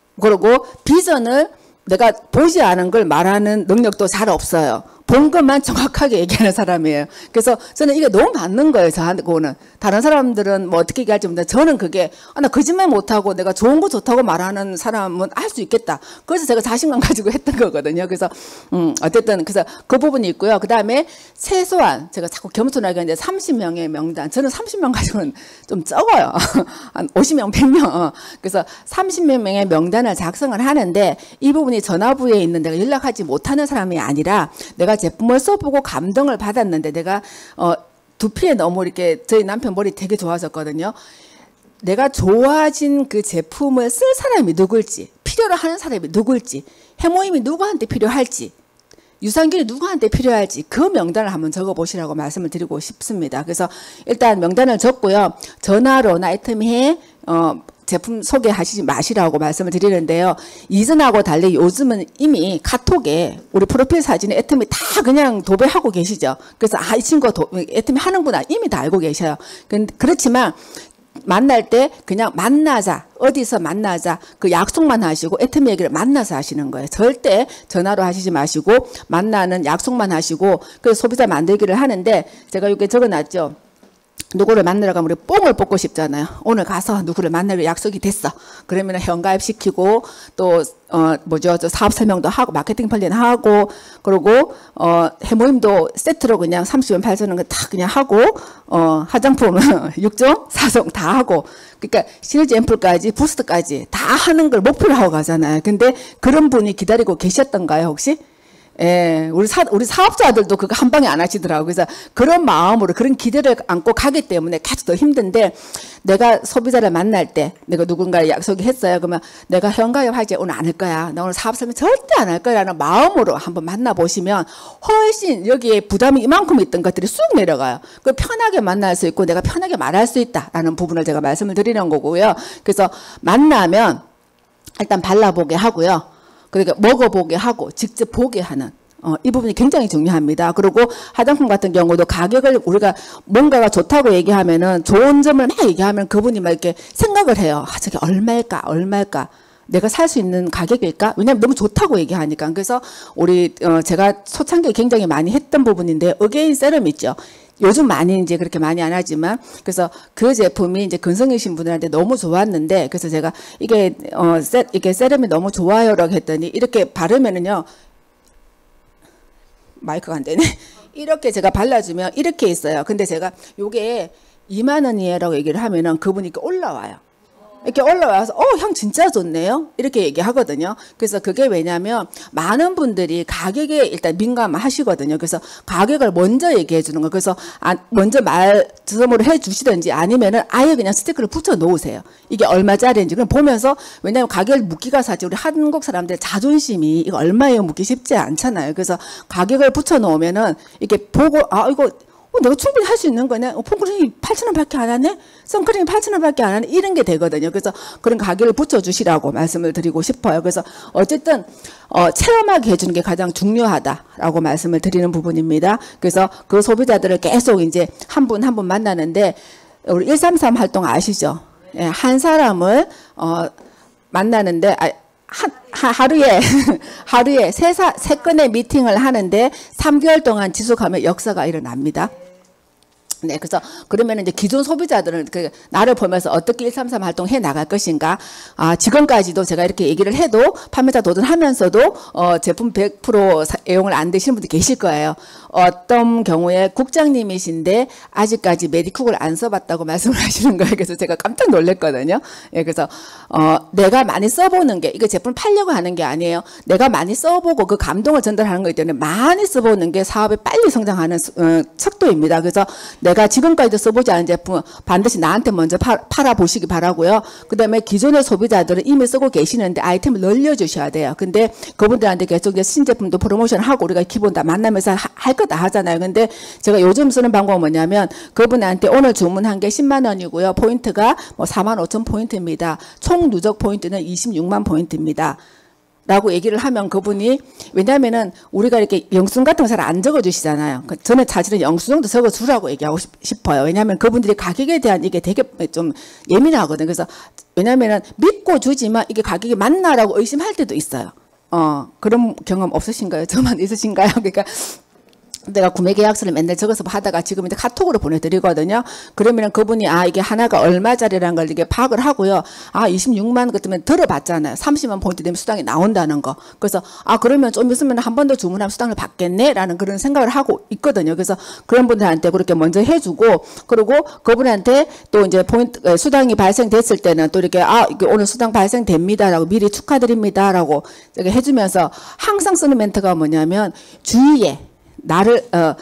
그리고 비전을 내가 보지 않은 걸 말하는 능력도 잘 없어요. 본 것만 정확하게 얘기하는 사람이에요. 그래서 저는 이게 너무 맞는 거예요. 저한테는. 다른 사람들은 뭐 어떻게 얘기할지 모르는데, 저는 그게 아, 나 거짓말 못하고 내가 좋은 거 좋다고 말하는 사람은 할 수 있겠다. 그래서 제가 자신감 가지고 했던 거거든요. 그래서 음, 어쨌든 그래서 그 부분이 있고요. 그 다음에 최소한 제가 자꾸 겸손하게 하는데 삼십 명의 명단. 저는 삼십 명 가지고는 좀 적어요. 한 오십 명, 백 명. 어. 그래서 삼십 명의 명단을 작성을 하는데, 이 부분이 전화부에 있는 내가 연락하지 못하는 사람이 아니라 내가 제품을 써보고 감동을 받았는데, 내가 어, 두피에 너무 이렇게, 저희 남편 머리 되게 좋아졌거든요. 내가 좋아진 그 제품을 쓸 사람이 누굴지, 필요로 하는 사람이 누굴지, 해모임이 누구한테 필요할지, 유산균이 누구한테 필요할지 그 명단을 한번 적어보시라고 말씀을 드리고 싶습니다. 그래서 일단 명단을 적고요. 전화로나 애터미에 어, 제품 소개하시지 마시라고 말씀을 드리는데요. 이전하고 달리 요즘은 이미 카톡에 우리 프로필 사진에 애터미 다 그냥 도배하고 계시죠. 그래서 아, 이 친구가 도, 애터미 하는구나 이미 다 알고 계셔요. 그렇지만 만날 때 그냥 만나자, 어디서 만나자 그 약속만 하시고 애터미 얘기를 만나서 하시는 거예요. 절대 전화로 하시지 마시고 만나는 약속만 하시고, 그래서 소비자 만들기를 하는데, 제가 이렇게 적어놨죠. 누구를 만나러 가면 우리 뽕을 뽑고 싶잖아요. 오늘 가서 누구를 만나기로 약속이 됐어. 그러면 현가입 시키고, 또, 어, 뭐죠, 저 사업 설명도 하고, 마케팅 플랜 하고, 그리고, 어, 해모임도 세트로 그냥 삼십 원, 팔천 원 다 그냥 하고, 어, 화장품 육 종, 사 종 다 하고, 그러니까 시너지 앰플까지, 부스트까지 다 하는 걸 목표로 하고 가잖아요. 근데 그런 분이 기다리고 계셨던가요, 혹시? 예, 우리 사, 우리 사업자들도 그거 한 방에 안 하시더라고요. 그래서 그런 마음으로, 그런 기대를 안고 가기 때문에 계속 더 힘든데, 내가 소비자를 만날 때, 내가 누군가를 약속이 했어요. 그러면 내가 현가협 하지 오늘 안 할 거야. 나 오늘 사업 설명 절대 안 할 거야. 라는 마음으로 한번 만나보시면 훨씬 여기에 부담이 이만큼 있던 것들이 쑥 내려가요. 그 편하게 만날 수 있고, 내가 편하게 말할 수 있다라는 부분을 제가 말씀을 드리는 거고요. 그래서 만나면 일단 발라보게 하고요. 그러니까 먹어보게 하고 직접 보게 하는 어, 이 부분이 굉장히 중요합니다. 그리고 화장품 같은 경우도 가격을 우리가 뭔가가 좋다고 얘기하면은 좋은 점을 막 얘기하면 그분이 막 이렇게 생각을 해요. 아, 저게 얼마일까? 얼마일까? 내가 살 수 있는 가격일까? 왜냐하면 너무 좋다고 얘기하니까. 그래서 우리 어, 제가 초창기에 굉장히 많이 했던 부분인데, 어게인 세럼 있죠. 요즘 많이 이제 그렇게 많이 안 하지만, 그래서 그 제품이 이제 근성이신 분들한테 너무 좋았는데, 그래서 제가 이게 어 세, 이게 세럼이 너무 좋아요라고 했더니, 이렇게 바르면은요, 마이크가 안 되네. 이렇게 제가 발라주면 이렇게 있어요. 근데 제가 요게 이만 원이에요라고 얘기를 하면은 그분이 이렇게 올라와요. 이렇게 올라와서 어, 향 진짜 좋네요. 이렇게 얘기하거든요. 그래서 그게 왜냐면 많은 분들이 가격에 일단 민감하시거든요. 그래서 가격을 먼저 얘기해 주는 거. 그래서 아, 먼저 말씀으로 해 주시든지 아니면은 아예 그냥 스티커를 붙여 놓으세요. 이게 얼마짜리인지. 그럼 보면서, 왜냐면 가격을 묻기가 사실 우리 한국 사람들 자존심이 이거 얼마예요 묻기 쉽지 않잖아요. 그래서 가격을 붙여 놓으면은 이렇게 보고 아, 이거 어, 내가 충분히 할 수 있는 거네. 어, 폼크림이 팔천 원밖에 안 하네? 선크림이 팔천 원밖에 안 하네? 이런 게 되거든요. 그래서 그런 가격을 붙여주시라고 말씀을 드리고 싶어요. 그래서 어쨌든 어, 체험하게 해주는 게 가장 중요하다라고 말씀을 드리는 부분입니다. 그래서 그 소비자들을 계속 이제 한 분 한 분 만나는데, 우리 일삼삼 활동 아시죠? 예, 한 사람을 어, 만나는데 아, 한, 하, 하루에, 하루에 세, 사, 세 건의 미팅을 하는데 삼 개월 동안 지속하면 역사가 일어납니다. 네, 그래서 그러면 이제 기존 소비자들은 그 나를 보면서 어떻게 일삼삼 활동 해 나갈 것인가. 아, 지금까지도 제가 이렇게 얘기를 해도 판매자 도전하면서도 어, 제품 백 퍼센트 애용을 안 되시는 분들 계실 거예요. 어떤 경우에 국장님이신데 아직까지 메디쿡을 안 써봤다고 말씀을 하시는 거예요. 그래서 제가 깜짝 놀랐거든요. 예, 그래서 어, 내가 많이 써보는 게 이거 제품 팔려고 하는 게 아니에요. 내가 많이 써보고 그 감동을 전달하는 거기 때문에 많이 써보는 게 사업이 빨리 성장하는 어, 척도입니다. 그래서 내가 지금까지도 써보지 않은 제품 반드시 나한테 먼저 파, 팔아보시기 바라고요. 그 다음에 기존의 소비자들은 이미 쓰고 계시는데 아이템을 늘려주셔야 돼요. 근데 그분들한테 계속 이제 신제품도 프로모션하고 우리가 기본 다 만나면서 할 거 다 하잖아요. 근데 제가 요즘 쓰는 방법은 뭐냐면 그분한테 오늘 주문한 게 십만 원이고요. 포인트가 뭐 사만 오천 포인트입니다. 총 누적 포인트는 이십육만 포인트입니다. 라고 얘기를 하면 그분이, 왜냐면은 우리가 이렇게 영수증 같은 거 잘 안 적어주시잖아요. 저는 사실은 영수증도 적어주라고 얘기하고 싶어요. 왜냐하면 그분들이 가격에 대한 이게 되게 좀 예민하거든요. 그래서 왜냐면은 믿고 주지만 이게 가격이 맞나라고 의심할 때도 있어요. 어, 그런 경험 없으신가요? 저만 있으신가요? 그러니까 내가 구매 계약서를 맨날 적어서 하다가 지금 이제 카톡으로 보내드리거든요. 그러면 그분이 아 이게 하나가 얼마짜리라는 걸 이게 파악을 하고요. 아 이십육만 그때면 들어봤잖아요. 삼십만 포인트 되면 수당이 나온다는 거. 그래서 아 그러면 좀 있으면 한 번 더 주문하면 수당을 받겠네라는 그런 생각을 하고 있거든요. 그래서 그런 분들한테 그렇게 먼저 해주고, 그리고 그분한테 또 이제 포인트 수당이 발생됐을 때는 또 이렇게 아 이게 오늘 수당 발생됩니다라고 미리 축하드립니다라고 이렇게 해주면서 항상 쓰는 멘트가 뭐냐면 주위에 나를 어,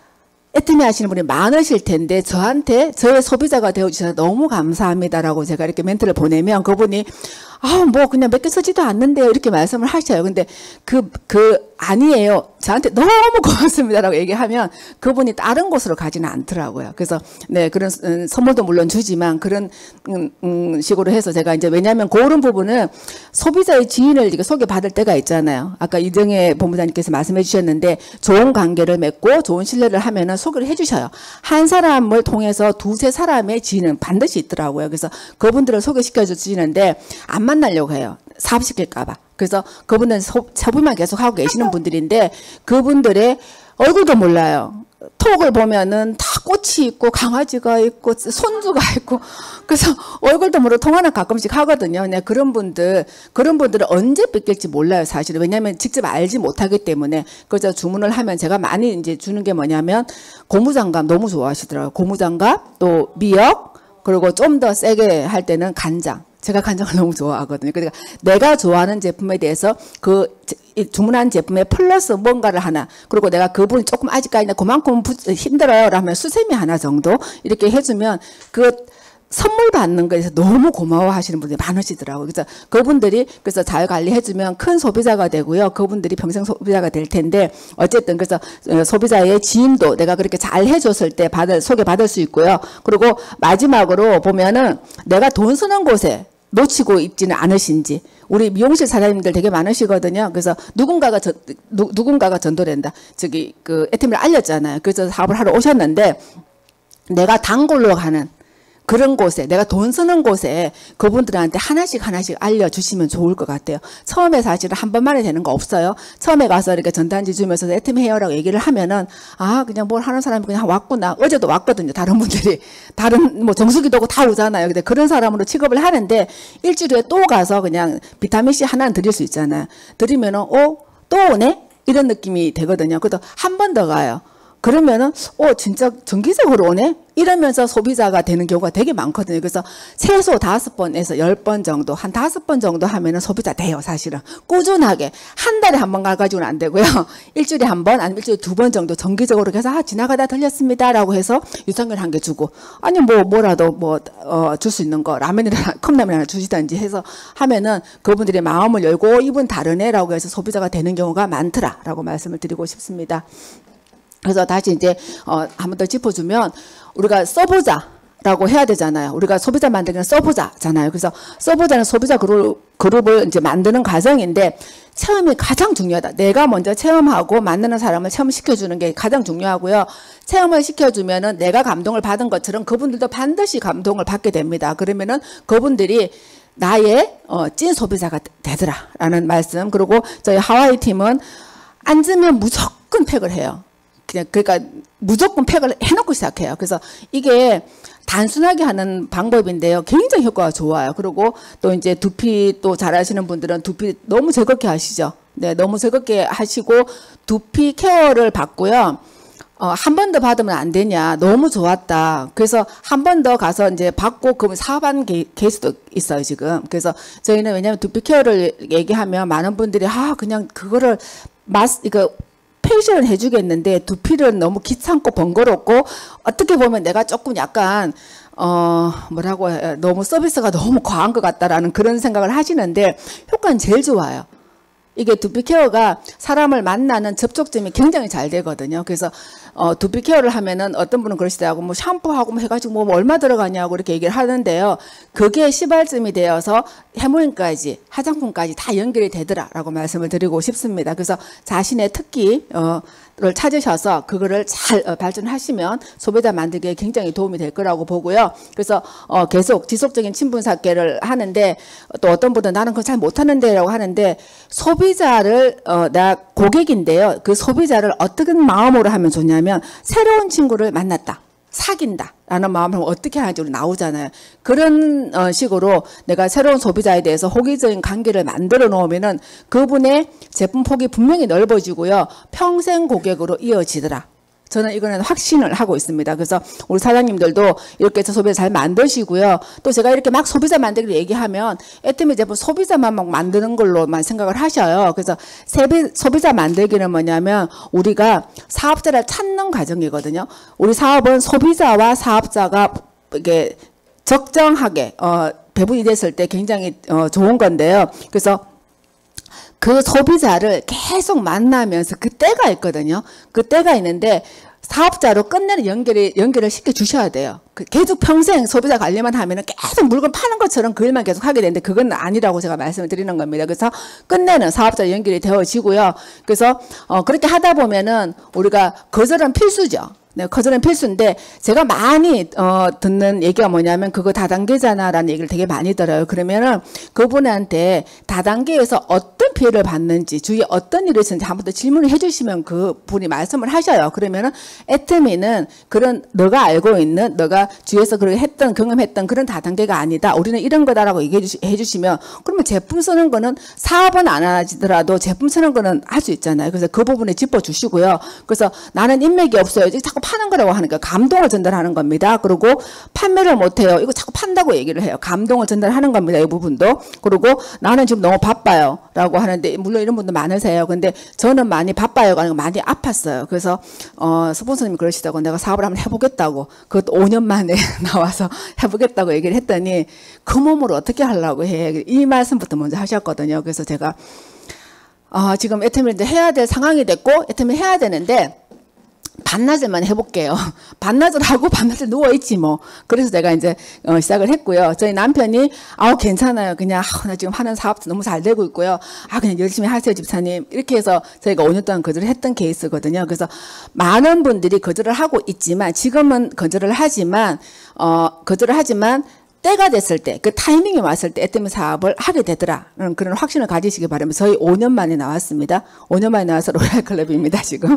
애터미 하시는 분이 많으실 텐데 저한테 저의 소비자가 되어주셔서 너무 감사합니다라고 제가 이렇게 멘트를 보내면 그분이 아 뭐 그냥 몇 개 쓰지도 않는데요 이렇게 말씀을 하셔요. 근데 그, 그 아니에요. 저한테 너무 고맙습니다라고 얘기하면 그분이 다른 곳으로 가지는 않더라고요. 그래서 네 그런 음, 선물도 물론 주지만 그런 음, 음, 식으로 해서 제가 이제 왜냐하면 그런 부분은 소비자의 지인을 이렇게 소개받을 때가 있잖아요. 아까 이정혜 본부장님께서 말씀해 주셨는데 좋은 관계를 맺고 좋은 신뢰를 하면은 소개를 해주셔요. 한 사람을 통해서 두세 사람의 지인은 반드시 있더라고요. 그래서 그분들을 소개시켜 주시는데 안 만나려고 해요. 사업시킬까봐. 그래서 그분은 소비만 계속 하고 계시는 분들인데 그분들의 얼굴도 몰라요. 톡을 보면은 다 꽃이 있고 강아지가 있고 손주가 있고 그래서 얼굴도 모르고 통화는 가끔씩 하거든요. 네, 그런 분들 그런 분들은 언제 뺏길지 몰라요. 사실은. 왜냐하면 직접 알지 못하기 때문에. 그래서 주문을 하면 제가 많이 이제 주는 게 뭐냐면 고무장갑 너무 좋아하시더라고요. 고무장갑 또 미역 그리고 좀 더 세게 할 때는 간장. 제가 간장을 너무 좋아하거든요. 그러니까 내가 좋아하는 제품에 대해서 그 주문한 제품에 플러스 뭔가를 하나, 그리고 내가 그분이 조금 아직까지 그만큼 힘들어요 라면 수세미 하나 정도 이렇게 해주면 그 선물 받는 거에서 너무 고마워하시는 분들이 많으시더라고요. 그래서 그분들이 그래서 잘 관리해주면 큰 소비자가 되고요. 그분들이 평생 소비자가 될 텐데 어쨌든 그래서 소비자의 지인도 내가 그렇게 잘 해줬을 때 받을 소개받을 수 있고요. 그리고 마지막으로 보면은 내가 돈 쓰는 곳에 놓치고 있지는 않으신지. 우리 미용실 사장님들 되게 많으시거든요. 그래서 누군가가 저, 누, 누군가가 전도된다. 저기 그 애템을 알렸잖아요. 그래서 사업을 하러 오셨는데 내가 단골로 가는 그런 곳에 내가 돈 쓰는 곳에 그분들한테 하나씩 하나씩 알려주시면 좋을 것 같아요. 처음에 사실은 한 번만에 되는 거 없어요. 처음에 가서 이렇게 전단지 주면서 애템 해요라고 얘기를 하면은 아 그냥 뭘 하는 사람이 그냥 왔구나. 어제도 왔거든요. 다른 분들이 다른 뭐 정수기도 오고 다 오잖아요. 근데 그런 사람으로 취급을 하는데 일주일에 또 가서 그냥 비타민C 하나는 드릴 수 있잖아요. 드리면은 어? 또 오네? 이런 느낌이 되거든요. 그래도 한 번 더 가요. 그러면은 어 진짜 정기적으로 오네? 이러면서 소비자가 되는 경우가 되게 많거든요. 그래서 최소 다섯 번에서 열 번 정도, 한 다섯 번 정도 하면은 소비자 돼요, 사실은. 꾸준하게. 한 달에 한 번 가가지고는 안 되고요. 일주일에 한 번, 아니면 일주일에 두 번 정도 정기적으로 해서, 아, 지나가다 들렸습니다. 라고 해서 유산균 한 개 주고, 아니, 뭐, 뭐라도 뭐, 어, 줄 수 있는 거, 라면이나 컵라면 하나 주시든지 해서 하면은 그분들의 마음을 열고, 이분 다르네. 라고 해서 소비자가 되는 경우가 많더라. 라고 말씀을 드리고 싶습니다. 그래서 다시 이제 어, 한 번 더 짚어주면 우리가 써보자라고 해야 되잖아요. 우리가 소비자 만들기는 써보자잖아요. 그래서 써보자는 소비자 그룹, 그룹을 이제 만드는 과정인데 체험이 가장 중요하다. 내가 먼저 체험하고 만드는 사람을 체험시켜주는 게 가장 중요하고요. 체험을 시켜주면은 내가 감동을 받은 것처럼 그분들도 반드시 감동을 받게 됩니다. 그러면은 그분들이 나의 어, 찐 소비자가 되더라라는 말씀. 그리고 저희 하와이 팀은 앉으면 무조건 팩을 해요. 그냥 그러니까 무조건 팩을 해놓고 시작해요. 그래서 이게 단순하게 하는 방법인데요. 굉장히 효과가 좋아요. 그리고 또 이제 두피 또 잘하시는 분들은 두피 너무 즐겁게 하시죠. 네, 너무 즐겁게 하시고 두피 케어를 받고요. 어, 한 번 더 받으면 안 되냐. 너무 좋았다. 그래서 한 번 더 가서 이제 받고 그러면 사업하는 게, 케이스도 있어요, 지금. 그래서 저희는 왜냐하면 두피 케어를 얘기하면 많은 분들이 아, 그냥 그거를 마스, 이거 페이셜을 해주겠는데 두피를 너무 귀찮고 번거롭고 어떻게 보면 내가 조금 약간 어 뭐라고 해요. 너무 서비스가 너무 과한 것 같다라는 그런 생각을 하시는데 효과는 제일 좋아요. 이게 두피 케어가 사람을 만나는 접촉점이 굉장히 잘 되거든요. 그래서 어, 두피 케어를 하면은 어떤 분은 그러시더라고 뭐 샴푸하고 뭐 해가지고 뭐 얼마 들어가냐고 이렇게 얘기를 하는데요. 그게 시발점이 되어서 해모임까지 화장품까지 다 연결이 되더라라고 말씀을 드리고 싶습니다. 그래서 자신의 특기 어, 를 찾으셔서 그거를 잘 어, 발전하시면 소비자 만들기에 굉장히 도움이 될 거라고 보고요. 그래서 어, 계속 지속적인 친분사계를 하는데 또 어떤 분은 나는 그거 잘 못하는데라고 하는데 소비자를 어, 나 고객인데요. 그 소비자를 어떤 마음으로 하면 좋냐면 새로운 친구를 만났다. 사귄다 라는 마음을 어떻게 하는지 우리 나오잖아요. 그런 어, 식으로 내가 새로운 소비자에 대해서 호기적인 관계를 만들어 놓으면은 그분의 제품 폭이 분명히 넓어지고요. 평생 고객으로 이어지더라. 저는 이거는 확신을 하고 있습니다. 그래서 우리 사장님들도 이렇게 해서 소비자 잘 만드시고요. 또 제가 이렇게 막 소비자 만들기를 얘기하면 애터미 제품 소비자만 막 만드는 걸로만 생각을 하셔요. 그래서 세비, 소비자 만들기는 뭐냐면 우리가 사업자를 찾는 과정이거든요. 우리 사업은 소비자와 사업자가 이게 적정하게 어, 배분이 됐을 때 굉장히 어, 좋은 건데요. 그래서 그 소비자를 계속 만나면서 그 때가 있거든요. 그 때가 있는데 사업자로 끝내는 연결이, 연결을 시켜 주셔야 돼요. 그 계속 평생 소비자 관리만 하면은 계속 물건 파는 것처럼 그 일만 계속 하게 되는데 그건 아니라고 제가 말씀을 드리는 겁니다. 그래서 끝내는 사업자 연결이 되어지고요. 그래서, 어, 그렇게 하다 보면은 우리가 거절은 필수죠. 네, 거절은 필수인데 제가 많이 어, 듣는 얘기가 뭐냐면 그거 다단계잖아라는 얘기를 되게 많이 들어요. 그러면은 그분한테 다단계에서 어떤 피해를 받는지 주위에 어떤 일이 있었는지 한 번 더 질문을 해주시면 그 분이 말씀을 하셔요. 그러면은 애터미는 그런 너가 알고 있는 너가 주위에서 그렇게 했던 경험했던 그런 다단계가 아니다. 우리는 이런 거다라고 얘기해 주시, 해주시면 그러면 제품 쓰는 거는 사업은 안 하더라도 제품 쓰는 거는 할 수 있잖아요. 그래서 그 부분에 짚어주시고요. 그래서 나는 인맥이 없어요. 자꾸 파는 거라고 하니까 감동을 전달하는 겁니다. 그리고 판매를 못해요. 이거 자꾸 판다고 얘기를 해요. 감동을 전달하는 겁니다. 이 부분도. 그리고 나는 지금 너무 바빠요. 라고 하는데 물론 이런 분도 많으세요. 근데 저는 많이 바빠요가 아니고 많이 아팠어요. 그래서 어, 스폰서님이 그러시다고 내가 사업을 한번 해보겠다고 그것도 오 년 만에 나와서 해보겠다고 얘기를 했더니 그 몸으로 어떻게 하려고 해. 이 말씀부터 먼저 하셨거든요. 그래서 제가 어, 지금 애터미를 해야 될 상황이 됐고 애터미 해야 되는데 반나절만 해볼게요. 반나절 하고 반나절 누워있지 뭐. 그래서 제가 이제 어, 시작을 했고요. 저희 남편이 아우 괜찮아요. 그냥 아, 나 지금 하는 사업도 너무 잘 되고 있고요. 아 그냥 열심히 하세요 집사님. 이렇게 해서 저희가 오 년 동안 거절을 했던 케이스거든요. 그래서 많은 분들이 거절을 하고 있지만 지금은 거절을 하지만 어, 거절을 하지만 때가 됐을 때, 그 타이밍이 왔을 때 애터미 사업을 하게 되더라는 그런 확신을 가지시기 바랍니다. 저희 오 년 만에 나왔습니다. 오 년 만에 나와서 로얄 클럽입니다 지금.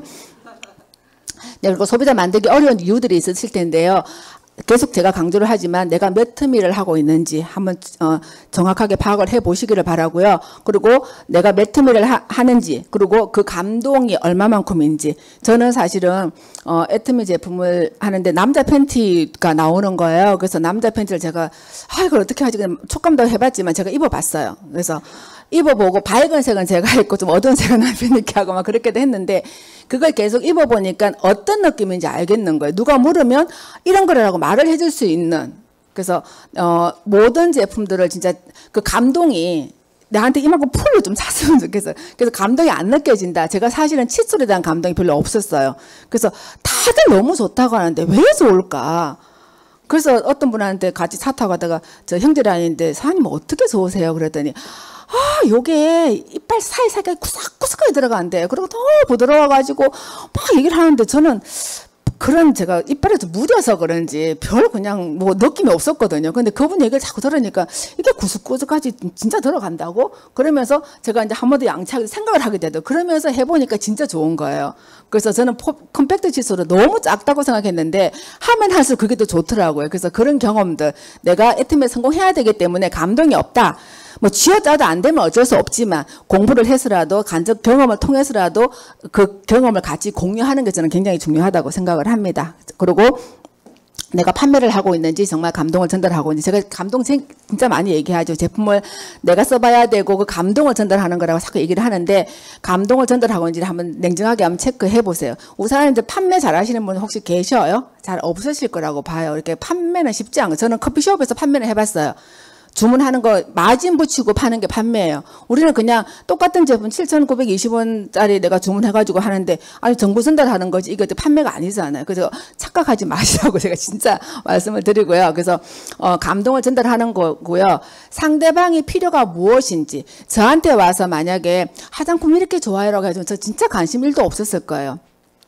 네, 그리고 소비자 만들기 어려운 이유들이 있으실 텐데요. 계속 제가 강조를 하지만 내가 몇 트미를 하고 있는지 한번 어, 정확하게 파악을 해보시기를 바라고요. 그리고 내가 몇 트미를 하, 하는지 그리고 그 감동이 얼마만큼인지 저는 사실은 어, 애터미 제품을 하는데 남자 팬티가 나오는 거예요. 그래서 남자 팬티를 제가 아 이걸 어떻게 하지 그냥 촉감도 해봤지만 제가 입어봤어요. 그래서 입어보고 밝은 색은 제가 입고 좀 어두운 색은 남편이 이렇게 하고 막 그렇게도 했는데 그걸 계속 입어보니까 어떤 느낌인지 알겠는 거예요. 누가 물으면 이런 거라고 말을 해줄 수 있는. 그래서 어, 모든 제품들을 진짜 그 감동이 나한테 이만큼 풀로 좀 찼으면 좋겠어요. 그래서 감동이 안 느껴진다. 제가 사실은 칫솔에 대한 감동이 별로 없었어요. 그래서 다들 너무 좋다고 하는데 왜 좋을까? 그래서 어떤 분한테 같이 차 타고 가다가 저 형제라는데 사장님 어떻게 좋으세요? 그랬더니 아, 요게 이빨 사이사이가 구석구석하게 들어간대. 그리고 더 부드러워가지고 막 얘기를 하는데 저는 그런 제가 이빨에서 무뎌서 그런지 별 그냥 뭐 느낌이 없었거든요. 근데 그분 얘기를 자꾸 들으니까 이게 구석구석까지 진짜 들어간다고? 그러면서 제가 이제 한 번 더 양치하게 생각을 하게 되더 그러면서 해보니까 진짜 좋은 거예요. 그래서 저는 포, 컴팩트 지수를 너무 작다고 생각했는데 하면 할수록 그게 더 좋더라고요. 그래서 그런 경험들 내가 애터미에 성공해야 되기 때문에 감동이 없다. 뭐 쥐어짜도 안 되면 어쩔 수 없지만 공부를 해서라도 간접 경험을 통해서라도 그 경험을 같이 공유하는 게 저는 굉장히 중요하다고 생각을 합니다. 그리고 내가 판매를 하고 있는지 정말 감동을 전달하고 있는지 제가 감동 진짜 많이 얘기하죠. 제품을 내가 써봐야 되고 그 감동을 전달하는 거라고 자꾸 얘기를 하는데 감동을 전달하고 있는지 한번 냉정하게 한번 체크해 보세요. 우선 이제 판매 잘 하시는 분 혹시 계셔요? 잘 없으실 거라고 봐요. 이렇게 판매는 쉽지 않고 저는 커피숍에서 판매를 해봤어요. 주문하는 거 마진 붙이고 파는 게 판매예요. 우리는 그냥 똑같은 제품 칠천구백이십 원짜리 내가 주문해가지고 하는데 아니 정보 전달하는 거지 이거 판매가 아니잖아요. 그래서 착각하지 마시라고 제가 진짜 말씀을 드리고요. 그래서 어, 감동을 전달하는 거고요. 상대방이 필요가 무엇인지 저한테 와서 만약에 화장품 이렇게 좋아요라고 해서 저 진짜 관심 일도 없었을 거예요.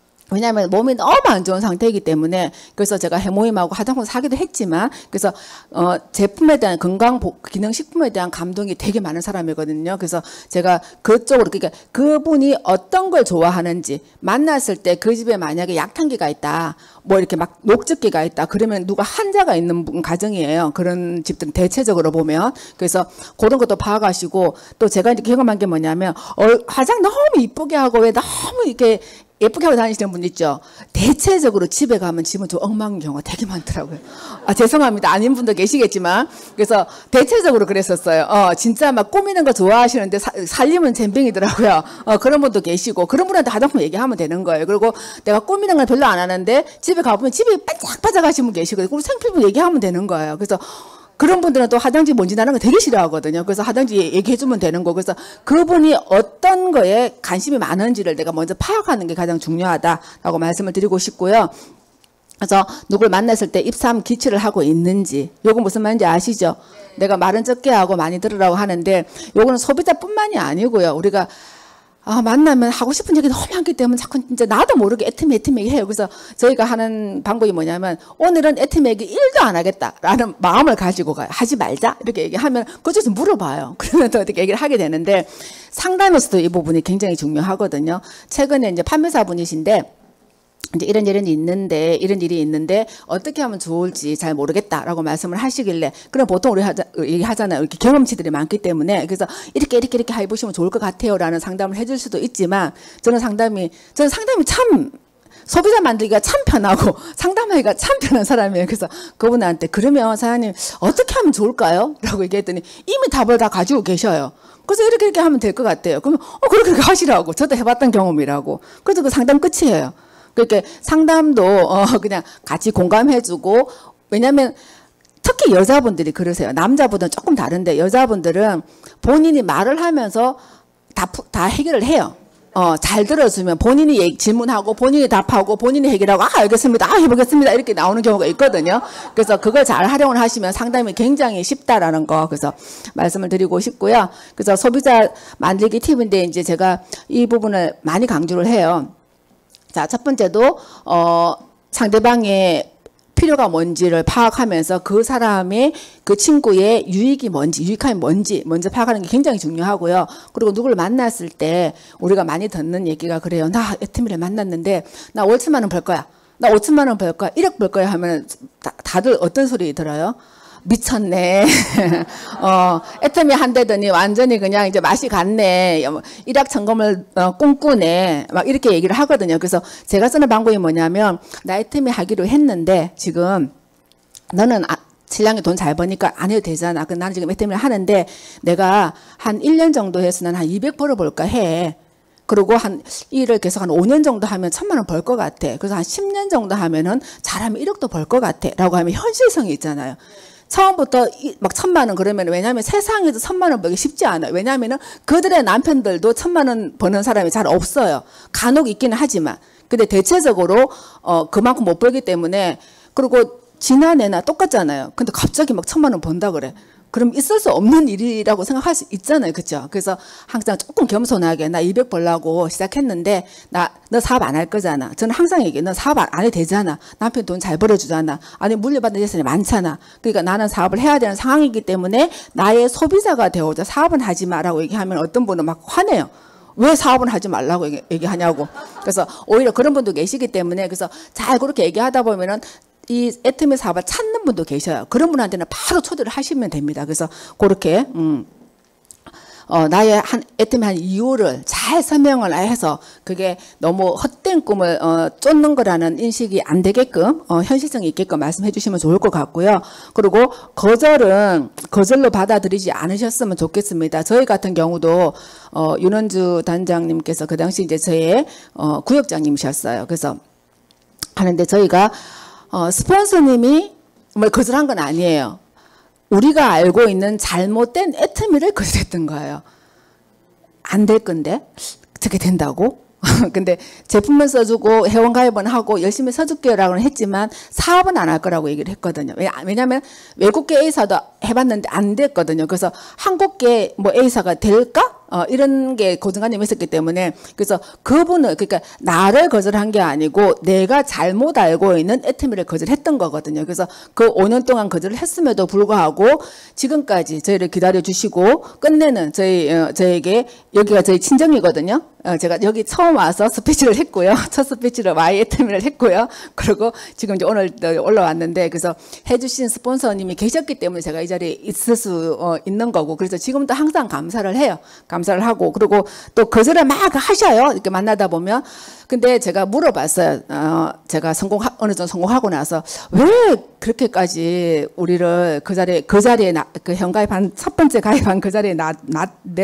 왜냐하면 몸이 너무 안 좋은 상태이기 때문에 그래서 제가 해모임하고 화장품 사기도 했지만 그래서 어 제품에 대한 건강 기능식품에 대한 감동이 되게 많은 사람이거든요. 그래서 제가 그쪽으로 그러니까 그분이 어떤 걸 좋아하는지 만났을 때 그 집에 만약에 약탕기가 있다 뭐 이렇게 막 녹즙기가 있다 그러면 누가 환자가 있는 가정이에요. 그런 집들은 대체적으로 보면 그래서 그런 것도 봐가시고 또 제가 이제 경험한 게 뭐냐면 어, 화장 너무 이쁘게 하고 왜 너무 이렇게 예쁘게 하고 다니시는 분 있죠. 대체적으로 집에 가면 집은 좀 엉망인 경우가 되게 많더라고요. 아, 죄송합니다. 아닌 분도 계시겠지만. 그래서 대체적으로 그랬었어요. 어, 진짜 막 꾸미는 거 좋아하시는데 사, 살림은 잼병이더라고요. 어, 그런 분도 계시고. 그런 분한테 화장품 얘기하면 되는 거예요. 그리고 내가 꾸미는 건 별로 안 하는데 집에 가보면 집이 반짝반짝 하신 분 계시거든요. 그리고 생필품 얘기하면 되는 거예요. 그래서 그런 분들은 또 화장지 먼지 나는 거 되게 싫어하거든요. 그래서 화장지 얘기해주면 되는 거. 그래서 그분이 어떤 거에 관심이 많은지를 내가 먼저 파악하는 게 가장 중요하다라고 말씀을 드리고 싶고요. 그래서 누굴 만났을 때 입삼 기치를 하고 있는지 요거 무슨 말인지 아시죠? 네. 내가 말은 적게 하고 많이 들으라고 하는데 요거는 소비자뿐만이 아니고요. 우리가 아, 만나면 하고 싶은 얘기 너무 많기 때문에 자꾸 진짜 나도 모르게 애터미 애터미 얘기해요. 그래서 저희가 하는 방법이 뭐냐면 오늘은 애터미 얘기 일도 안 하겠다라는 마음을 가지고 가요. 하지 말자 이렇게 얘기하면 그쪽에서 물어봐요. 그러면 또 어떻게 얘기를 하게 되는데 상담에서도 이 부분이 굉장히 중요하거든요. 최근에 이제 판매사분이신데 이제 이런 일은 있는데 이런 일이 있는데 어떻게 하면 좋을지 잘 모르겠다라고 말씀을 하시길래 그럼 보통 우리 하자, 얘기하잖아요. 이렇게 경험치들이 많기 때문에 그래서 이렇게 이렇게 이렇게 해보시면 좋을 것 같아요라는 상담을 해줄 수도 있지만 저는 상담이 저는 상담이 참 소비자 만들기가 참 편하고 상담하기가 참 편한 사람이에요. 그래서 그분한테 그러면 사장님 어떻게 하면 좋을까요? 라고 얘기했더니 이미 답을 다 가지고 계셔요. 그래서 이렇게 이렇게 하면 될 것 같아요. 그러면 어 그렇게 그렇게 하시라고 저도 해봤던 경험이라고. 그래서 그 상담 끝이에요. 그렇게 상담도 어 그냥 같이 공감해주고 왜냐하면 특히 여자분들이 그러세요. 남자분들은 조금 다른데 여자분들은 본인이 말을 하면서 다, 다 해결을 해요. 어, 잘 들어주면 본인이 얘기, 질문하고 본인이 답하고 본인이 해결하고 아 알겠습니다. 아 해보겠습니다. 이렇게 나오는 경우가 있거든요. 그래서 그걸 잘 활용을 하시면 상담이 굉장히 쉽다라는 거 그래서 말씀을 드리고 싶고요. 그래서 소비자 만들기 팁인데 이제 제가 이 부분을 많이 강조를 해요. 자, 첫 번째도 어, 상대방의 필요가 뭔지를 파악하면서 그 사람의 그 친구의 유익이 뭔지 유익함이 뭔지 먼저 파악하는 게 굉장히 중요하고요. 그리고 누구를 만났을 때 우리가 많이 듣는 얘기가 그래요. 나 애터미를 만났는데 나 오천만 원 벌 거야. 나 오천만 원 벌 거야. 일억 벌 거야 하면 다, 다들 어떤 소리 들어요? 미쳤네. 어, 애터미 한대더니 완전히 그냥 이제 맛이 갔네. 일확천금을 어, 꿈꾸네. 막 이렇게 얘기를 하거든요. 그래서 제가 쓰는 방법이 뭐냐면 나 애터미 하기로 했는데 지금 너는 아, 신랑이 돈 잘 버니까 안 해도 되잖아. 그 나는 지금 애터미를 하는데 내가 한 일 년 정도 해서 난 한 이백 벌어볼까 해. 그리고 한 일을 계속 한 오 년 정도 하면 천만 원 벌 것 같아. 그래서 한 십 년 정도 하면은 잘하면 일억도 벌 것 같아. 라고 하면 현실성이 있잖아요. 처음부터 막 천만 원 그러면 왜냐하면 세상에서 천만 원 벌기 쉽지 않아요. 왜냐하면은 그들의 남편들도 천만 원 버는 사람이 잘 없어요. 간혹 있기는 하지만. 근데 대체적으로 어 그만큼 못 벌기 때문에 그리고 지난해나 똑같잖아요. 근데 갑자기 막 천만 원 번다 그래. 그럼 있을 수 없는 일이라고 생각할 수 있잖아요. 그렇죠? 그래서 항상 조금 겸손하게 나 이백 벌라고 시작했는데 나 너 사업 안 할 거잖아. 저는 항상 얘기해. 너 사업 안 해도 되잖아. 남편 돈 잘 벌어주잖아. 아니 물려받은 재산이 많잖아. 그러니까 나는 사업을 해야 되는 상황이기 때문에 나의 소비자가 되어오자. 사업은 하지 마라고 얘기하면 어떤 분은 막 화내요. 왜 사업은 하지 말라고 얘기, 얘기하냐고. 그래서 오히려 그런 분도 계시기 때문에 그래서 잘 그렇게 얘기하다 보면은 이 애터미 사업을 찾는 분도 계셔요. 그런 분한테는 바로 초대를 하시면 됩니다. 그래서 그렇게 음, 어, 나의 한 애터미 한 이유를 잘 설명을 해서 그게 너무 헛된 꿈을 어, 쫓는 거라는 인식이 안 되게끔 어, 현실성이 있게끔 말씀해 주시면 좋을 것 같고요. 그리고 거절은 거절로 받아들이지 않으셨으면 좋겠습니다. 저희 같은 경우도 어, 윤원주 단장님께서 그 당시 이제 저의 어, 구역장님이셨어요. 그래서 하는데 저희가 어, 스폰서님이 뭐 거절한 건 아니에요. 우리가 알고 있는 잘못된 애터미를 거절했던 거예요. 안 될 건데 어떻게 된다고? 근데 제품은 써주고 회원가입은 하고 열심히 써줄게요라고는 했지만 사업은 안 할 거라고 얘기를 했거든요. 왜냐하면 외국계 A사도 해봤는데 안 됐거든요. 그래서 한국계 뭐 A사가 될까? 어, 이런 게 고정관념이 있었기 때문에 그래서 그분을 그러니까 나를 거절한 게 아니고 내가 잘못 알고 있는 애터미를 거절했던 거거든요. 그래서 그 오 년 동안 거절을 했음에도 불구하고 지금까지 저희를 기다려 주시고 끝내는 저희 어, 저에게 여기가 저희 친정이거든요. 어, 제가 여기 처음 와서 스피치를 했고요. 첫 스피치를 Y 애터미를 했고요. 그리고 지금 이제 오늘 올라왔는데 그래서 해주신 스폰서님이 계셨기 때문에 제가 이 자리에 있을 수 어, 있는 거고 그래서 지금도 항상 감사를 해요. 감사를 하고 그리고 또 거절을 막 하셔요. 이렇게 만나다 보면 근데 제가 물어봤어요. 어, 제가 성공 어느 정도 성공하고 나서 왜 그렇게까지 우리를 그 자리에 그 자리에 나, 그 현가입한 첫 번째 가입한 그 자리에 놔, 놔,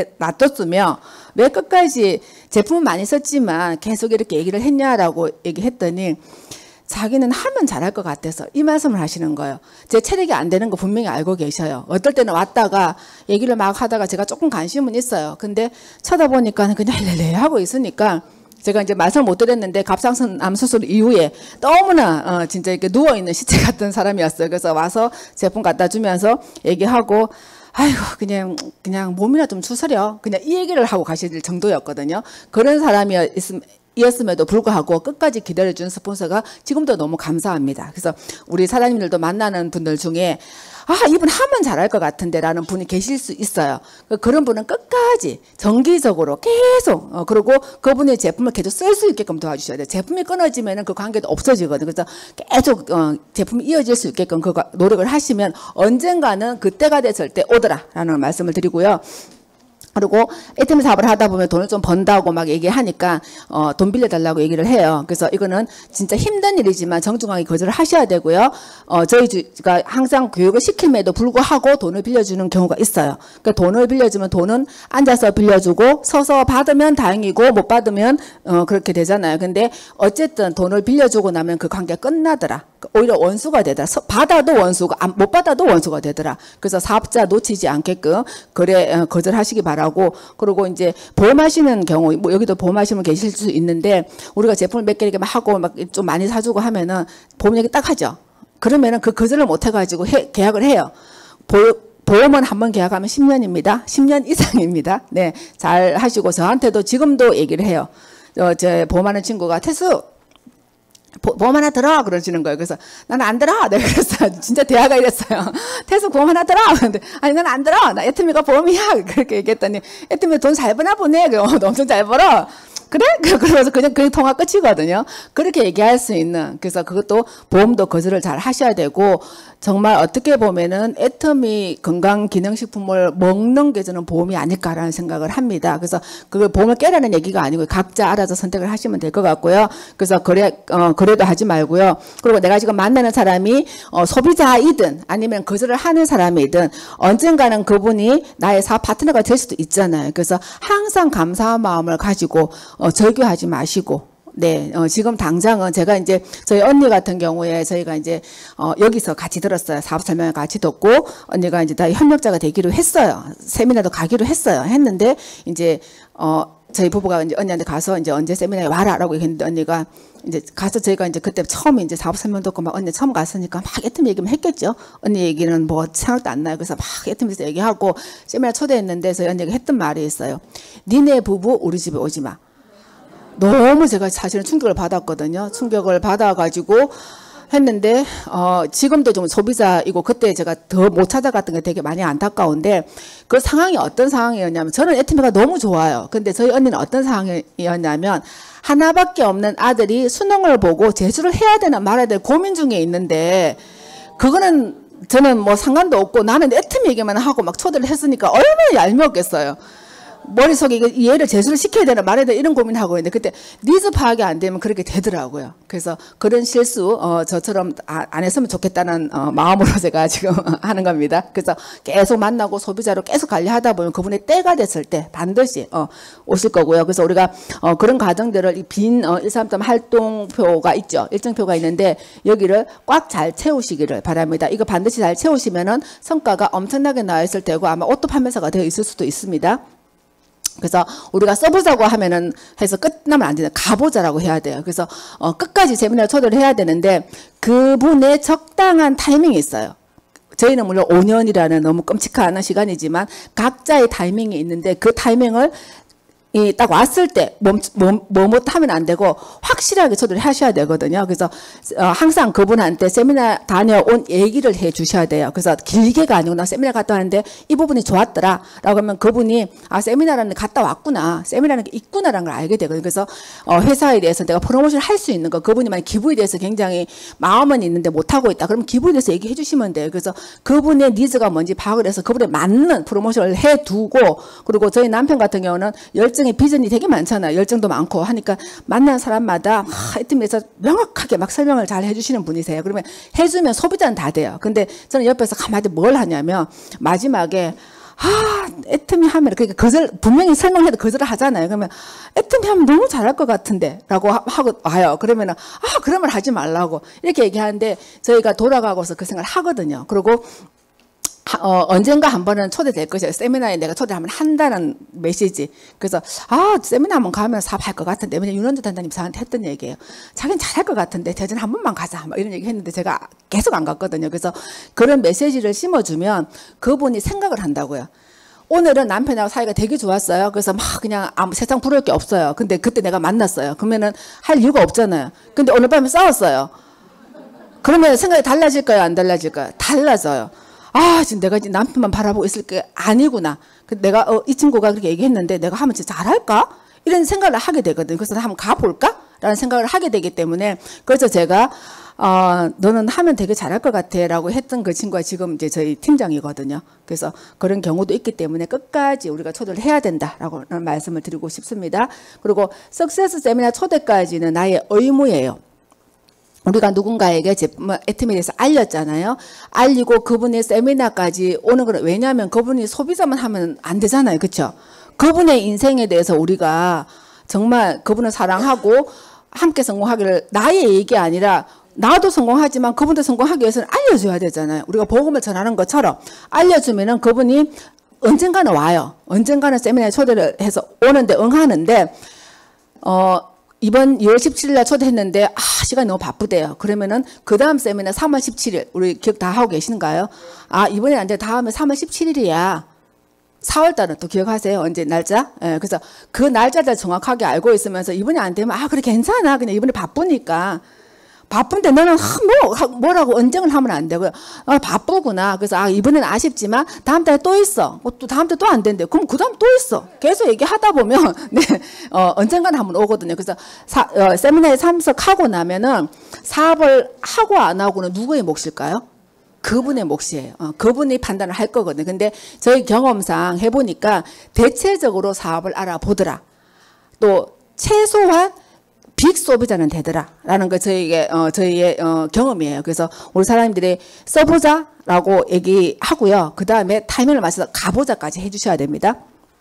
놔뒀으며 왜 끝까지 제품은 많이 썼지만 계속 이렇게 얘기를 했냐라고 얘기했더니 자기는 하면 잘할 것 같아서 이 말씀을 하시는 거예요. 제 체력이 안 되는 거 분명히 알고 계셔요. 어떨 때는 왔다가 얘기를 막 하다가 제가 조금 관심은 있어요. 근데 쳐다보니까 그냥 헬렐레 하고 있으니까 제가 이제 말씀을 못 드렸는데 갑상선암 수술 이후에 너무나 어 진짜 이렇게 누워있는 시체 같은 사람이었어요. 그래서 와서 제품 갖다 주면서 얘기하고 아이고 그냥 그냥 몸이나 좀 추스려 그냥 이 얘기를 하고 가실 정도였거든요. 그런 사람이었으면 이었음에도 불구하고 끝까지 기다려준 스폰서가 지금도 너무 감사합니다. 그래서 우리 사장님들도 만나는 분들 중에 아 이분 하면 잘할 것 같은데 라는 분이 계실 수 있어요. 그런 분은 끝까지 정기적으로 계속 어, 그리고 그분의 제품을 계속 쓸 수 있게끔 도와주셔야 돼요. 제품이 끊어지면 그 관계도 없어지거든요. 그래서 계속 어, 제품이 이어질 수 있게끔 그 노력을 하시면 언젠가는 그때가 됐을 때 오더라 라는 말씀을 드리고요. 그리고 애터미 사업을 하다 보면 돈을 좀 번다고 막 얘기하니까 어, 돈 빌려달라고 얘기를 해요. 그래서 이거는 진짜 힘든 일이지만 정중하게 거절을 하셔야 되고요. 어, 저희가 항상 교육을 시킴에도 불구하고 돈을 빌려주는 경우가 있어요. 그러니까 돈을 빌려주면 돈은 앉아서 빌려주고 서서 받으면 다행이고 못 받으면 어, 그렇게 되잖아요. 근데 어쨌든 돈을 빌려주고 나면 그 관계가 끝나더라. 오히려 원수가 되더라. 받아도 원수가 못 받아도 원수가 되더라. 그래서 사업자 놓치지 않게끔 그래 어, 거절하시기 바랍니다. 그리고 이제 보험하시는 경우, 뭐 여기도 보험하시는 분 계실 수 있는데 우리가 제품을 몇 개 이렇게 막 하고 막 좀 많이 사주고 하면은 보험 얘기 딱 하죠. 그러면은 그 거절을 못 해가지고 해, 계약을 해요. 보, 보험은 한 번 계약하면 십 년입니다. 십 년 이상입니다. 네, 잘 하시고 저한테도 지금도 얘기를 해요. 어, 제 보험하는 친구가 태수. 보험 하나 들어 그러시는 거예요. 그래서 나는 안 들어. 내가 그랬어요. 진짜 대화가 이랬어요. 태수 보험 하나 들어. 근데 아니 나는 안 들어. 나 애터미가 보험이야. 그렇게 얘기했더니 애터미 돈 잘 버나 보네. 너 엄청 잘 벌어. 그래? 그러면서 그냥 그 통화 끝이거든요. 그렇게 얘기할 수 있는 그래서 그것도 보험도 거절을 잘 하셔야 되고 정말 어떻게 보면은 애터미 건강기능식품을 먹는 게 저는 보험이 아닐까라는 생각을 합니다. 그래서 그걸 보험을 깨라는 얘기가 아니고 각자 알아서 선택을 하시면 될 것 같고요. 그래서 그래 어, 그래도 하지 말고요. 그리고 내가 지금 만나는 사람이 어, 소비자이든 아니면 거절을 하는 사람이든 언젠가는 그분이 나의 사업 파트너가 될 수도 있잖아요. 그래서 항상 감사한 마음을 가지고 어, 절교하지 마시고. 네, 어, 지금 당장은 제가 이제 저희 언니 같은 경우에 저희가 이제 어, 여기서 같이 들었어요. 사업 설명을 같이 듣고 언니가 이제 다 협력자가 되기로 했어요. 세미나도 가기로 했어요. 했는데 이제 어, 저희 부부가 이제 언니한테 가서 이제 언제 세미나에 와라라고 얘기했는데 언니가 이제 가서 저희가 이제 그때 처음 이제 사업 설명 듣고 막 언니 처음 갔으니까 막 애터미 얘기만 했겠죠. 언니 얘기는 뭐 생각도 안 나요. 그래서 막 애터미에서 얘기하고 세미나 초대했는데 저희 언니가 했던 말이 있어요. 니네 부부 우리 집에 오지 마. 너무 제가 사실은 충격을 받았거든요. 충격을 받아가지고 했는데 어 지금도 좀 소비자이고 그때 제가 더 못 찾아갔던 게 되게 많이 안타까운데 그 상황이 어떤 상황이었냐면 저는 애터미가 너무 좋아요. 근데 저희 언니는 어떤 상황이었냐면 하나밖에 없는 아들이 수능을 보고 재수를 해야 되나 말아야 되나 고민 중에 있는데 그거는 저는 뭐 상관도 없고 나는 애터미 얘기만 하고 막 초대를 했으니까 얼마나 얄미웠겠어요. 머릿속에 얘를 재수를 시켜야 되나 말아야 되나 이런 고민하고 있는데 그때 니즈 파악이 안 되면 그렇게 되더라고요. 그래서 그런 실수 어, 저처럼 아, 안 했으면 좋겠다는 어, 마음으로 제가 지금 하는 겁니다. 그래서 계속 만나고 소비자로 계속 관리하다 보면 그분의 때가 됐을 때 반드시 어, 오실 거고요. 그래서 우리가 어, 그런 과정들을 이 빈 어, 일삼삼 활동표가 있죠. 일정표가 있는데 여기를 꽉 잘 채우시기를 바랍니다. 이거 반드시 잘 채우시면은 성과가 엄청나게 나와 있을 테고 아마 오토 판매사가 되어 있을 수도 있습니다. 그래서 우리가 써보자고 하면은 해서 끝나면 안 되는 가보자라고 해야 돼요. 그래서 어 끝까지 세미나 초대를 해야 되는데 그분의 적당한 타이밍이 있어요. 저희는 물론 오 년이라는 너무 끔찍한 시간이지만 각자의 타이밍이 있는데 그 타이밍을 이 딱 왔을 때 뭐 뭐 하면 안 되고 확실하게 초대를 하셔야 되거든요. 그래서 어, 항상 그분한테 세미나 다녀온 얘기를 해 주셔야 돼요. 그래서 길게가 아니고 나 세미나 갔다 왔는데 이 부분이 좋았더라 라고 하면 그분이 아 세미나라는 데 갔다 왔구나, 세미나라는 게 있구나라는 걸 알게 되거든요. 그래서 어, 회사에 대해서 내가 프로모션을 할 수 있는 거, 그분이 만약 기부에 대해서 굉장히 마음은 있는데 못하고 있다 그러면 기부에 대해서 얘기해 주시면 돼요. 그래서 그분의 니즈가 뭔지 파악을 해서 그분에 맞는 프로모션을 해두고, 그리고 저희 남편 같은 경우는 열정 비전이 되게 많잖아요. 열정도 많고 하니까 만난 사람마다 하여튼에서 명확하게 막 설명을 잘 해주시는 분이세요. 그러면 해주면 소비자는 다 돼요. 근데 저는 옆에서 가만히 뭘 하냐면 마지막에 아 애터미 하면 그러니까 거절 분명히 설명해도 거절을 하잖아요. 그러면 애터미 하면 너무 잘할 것 같은데 라고 하고 와요. 그러면은 아 그러면 하지 말라고 이렇게 얘기하는데 저희가 돌아가고서 그 생각을 하거든요. 그리고 어, 언젠가 한 번은 초대될 것이에요. 세미나에 내가 초대 한번 한다는 메시지. 그래서, 아, 세미나 한번 가면 사업할 것 같은데. 왜냐면 윤원주 단장님 저한테 했던 얘기예요. 자기는 잘할 것 같은데, 대전 한 번만 가자. 막 이런 얘기 했는데 제가 계속 안 갔거든요. 그래서 그런 메시지를 심어주면 그분이 생각을 한다고요. 오늘은 남편하고 사이가 되게 좋았어요. 그래서 막 그냥 아무 세상 부러울 게 없어요. 근데 그때 내가 만났어요. 그러면은 할 이유가 없잖아요. 근데 오늘 밤에 싸웠어요. 그러면 생각이 달라질까요? 안 달라질까요? 달라져요. 아, 지금 내가 남편만 바라보고 있을 게 아니구나. 내가 어, 이 친구가 그렇게 얘기했는데 내가 하면 진짜 잘할까? 이런 생각을 하게 되거든요. 그래서 한번 가볼까? 라는 생각을 하게 되기 때문에 그래서 제가 어, 너는 하면 되게 잘할 것 같아 라고 했던 그 친구가 지금 이제 저희 팀장이거든요. 그래서 그런 경우도 있기 때문에 끝까지 우리가 초대를 해야 된다라고 말씀을 드리고 싶습니다. 그리고 석세스 세미나 초대까지는 나의 의무예요. 우리가 누군가에게 제품을 애터미에 대해서 알렸잖아요. 알리고 그분의 세미나까지 오는 거는 왜냐하면 그분이 소비자만 하면 안 되잖아요. 그렇죠? 그분의 인생에 대해서 우리가 정말 그분을 사랑하고 함께 성공하기를 나의 얘기 아니라 나도 성공하지만 그분도 성공하기 위해서는 알려줘야 되잖아요. 우리가 복음을 전하는 것처럼 알려주면은 그분이 언젠가는 와요. 언젠가는 세미나에 초대를 해서 오는데 응하는데 어 이번 이월 십칠일 날 초대했는데 아 시간이 너무 바쁘대요. 그러면은 그 다음 세미나 삼월 십칠일 우리 기억 다 하고 계시는가요? 아 이번에 안 돼. 다음에 삼월 십칠일이야. 사월 달은 또 기억하세요? 언제 날짜? 예, 그래서 그 날짜를 정확하게 알고 있으면서 이번에 안 되면 아 그래 괜찮아. 그냥 이번에 바쁘니까. 바쁜데 너는 뭐 뭐라고 언쟁을 하면 안 되고요. 아, 바쁘구나. 그래서 아 이번에는 아쉽지만 다음 달에 또 있어. 어, 또 다음 달 또 안 된대. 그럼 그 다음 또 있어. 계속 얘기하다 보면 네 어, 언젠가는 한번 오거든요. 그래서 사, 어, 세미나에 참석하고 나면은 사업을 하고 안 하고는 누구의 몫일까요? 그분의 몫이에요. 어, 그분이 판단을 할 거거든요. 근데 저희 경험상 해보니까 대체적으로 사업을 알아보더라. 또 최소한 빅 소비자는 되더라라는 거 저희의 어, 저희의 어, 경험이에요. 그래서 우리 사람들이 써보자라고 얘기하고요. 그 다음에 타이밍을 맞춰서 가보자까지 해주셔야 됩니다.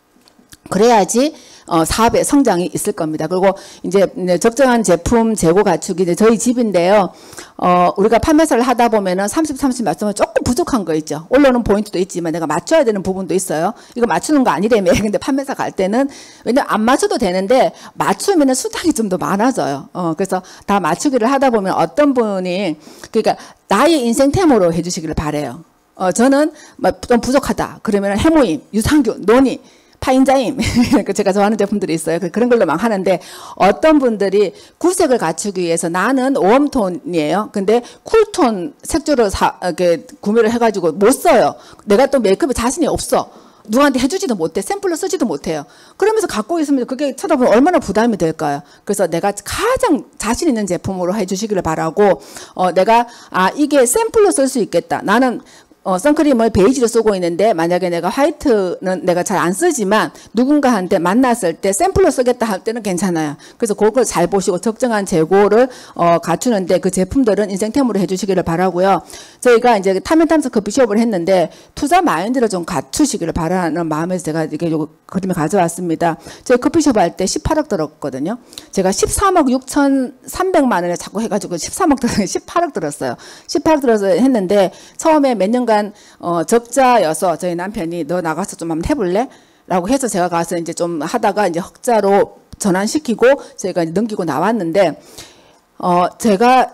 그래야지 어, 사업의 성장이 있을 겁니다. 그리고 이제 적정한 제품 재고 갖추기 이제 저희 집인데요. 어, 우리가 판매사를 하다 보면은 삼십, 삼십 맞추면 조금 부족한 거 있죠. 올라오는 포인트도 있지만 내가 맞춰야 되는 부분도 있어요. 이거 맞추는 거 아니라며. 근데 판매사 갈 때는 왜냐면 안 맞춰도 되는데 맞추면 수당이 좀 더 많아져요. 어, 그래서 다 맞추기를 하다 보면 어떤 분이 그러니까 나의 인생템으로 해주시기를 바래요. 어, 저는 좀 부족하다. 그러면 해모임, 유산균, 논의, 파인자임 제가 좋아하는 제품들이 있어요. 그런 걸로 막 하는데 어떤 분들이 구색을 갖추기 위해서 나는 웜톤이에요. 근데 쿨톤 색조를 사, 이렇게 구매를 해가지고 못 써요. 내가 또 메이크업에 자신이 없어. 누구한테 해주지도 못해. 샘플로 쓰지도 못해요. 그러면서 갖고 있으면 그게 쳐다보면 얼마나 부담이 될까요? 그래서 내가 가장 자신 있는 제품으로 해주시기를 바라고 어, 내가 아 이게 샘플로 쓸 수 있겠다. 나는 어, 선크림을 베이지로 쓰고 있는데 만약에 내가 화이트는 내가 잘 안 쓰지만 누군가한테 만났을 때 샘플로 쓰겠다 할 때는 괜찮아요. 그래서 그걸 잘 보시고 적정한 재고를 어, 갖추는데 그 제품들은 인생템으로 해주시기를 바라고요. 저희가 이제 타면탐스 커피숍을 했는데 투자 마인드를 좀 갖추시기를 바라는 마음에서 제가 이렇게 요 그림을 가져왔습니다. 저희 커피숍 할 때 십팔억 들었거든요. 제가 십삼억 육천삼백만 원에 자꾸 해가지고 십삼억 들었어요. 십팔억 들었어요. 십팔억 들어서 했는데 처음에 몇 년간 어, 적자여서 저희 남편이 너 나가서 좀 한번 해볼래? 라고 해서 제가 가서 이제 좀 하다가 이제 흑자로 전환시키고 저희가 이제 넘기고 나왔는데 어, 제가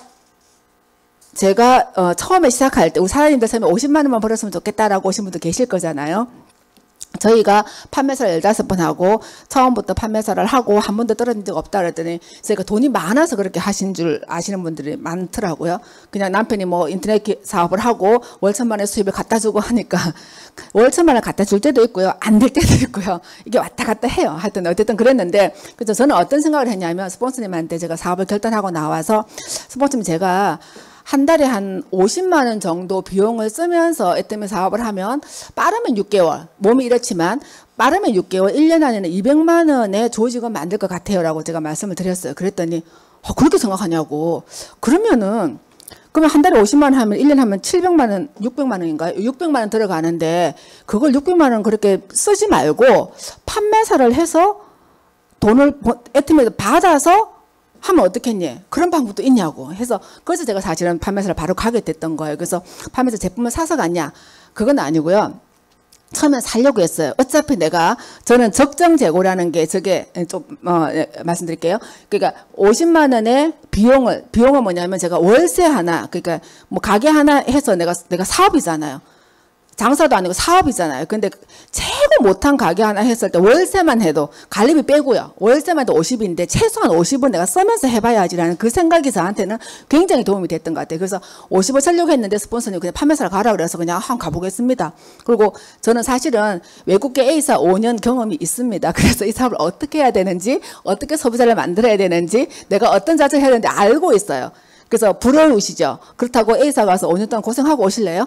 제가 어, 처음에 시작할 때 우리 사장님들 처음에 오십만 원만 벌었으면 좋겠다라고 오신 분도 계실 거잖아요. 저희가 판매사를 열다섯 번 하고 처음부터 판매사를 하고 한 번도 떨어진 적 없다 그랬더니 저희가 돈이 많아서 그렇게 하신 줄 아시는 분들이 많더라고요. 그냥 남편이 뭐 인터넷 사업을 하고 월천만 원 수입을 갖다 주고 하니까 월천만 원 갖다 줄 때도 있고요. 안 될 때도 있고요. 이게 왔다 갔다 해요. 하여튼 어쨌든 그랬는데 그래서 저는 어떤 생각을 했냐면 스폰서님한테 제가 사업을 결단하고 나와서 스폰서님 제가 한 달에 한 오십만 원 정도 비용을 쓰면서 애터미 사업을 하면 빠르면 육 개월, 몸이 이렇지만 빠르면 육 개월, 일 년 안에는 이백만 원의 조직원 만들 것 같아요 라고 제가 말씀을 드렸어요. 그랬더니 어, 그렇게 생각하냐고. 그러면은 그러면 한 달에 오십만 원 하면 일 년 하면 칠백만 원, 육백만 원인가요? 육백만 원 들어가는데 그걸 육백만 원 그렇게 쓰지 말고 판매사를 해서 돈을 애터미에서 받아서 하면 어떻겠니? 그런 방법도 있냐고 해서 그래서 제가 사실은 판매사를 바로 가게 됐던 거예요. 그래서 판매사 제품을 사서 갔냐? 그건 아니고요. 처음에 살려고 했어요. 어차피 내가 저는 적정 재고라는 게 저게 좀 어, 말씀드릴게요. 그러니까 오십만 원의 비용을 비용은 뭐냐면 제가 월세 하나 그러니까 뭐 가게 하나 해서 내가 내가 사업이잖아요. 장사도 아니고 사업이잖아요. 근데 최고 못한 가게 하나 했을 때 월세만 해도 관리비 빼고요. 월세만 해도 오십인데 최소한 오십은 내가 쓰면서 해봐야지라는 그 생각이 저한테는 굉장히 도움이 됐던 것 같아요. 그래서 오십을 쓰려고 했는데 스폰서님 그냥 판매사를 가라 그래서 그냥 한번 가보겠습니다. 그리고 저는 사실은 외국계 A사 오 년 경험이 있습니다. 그래서 이 사업을 어떻게 해야 되는지 어떻게 소비자를 만들어야 되는지 내가 어떤 자세를 해야 되는지 알고 있어요. 그래서 부러우시죠? 그렇다고 A사 가서 오 년 동안 고생하고 오실래요?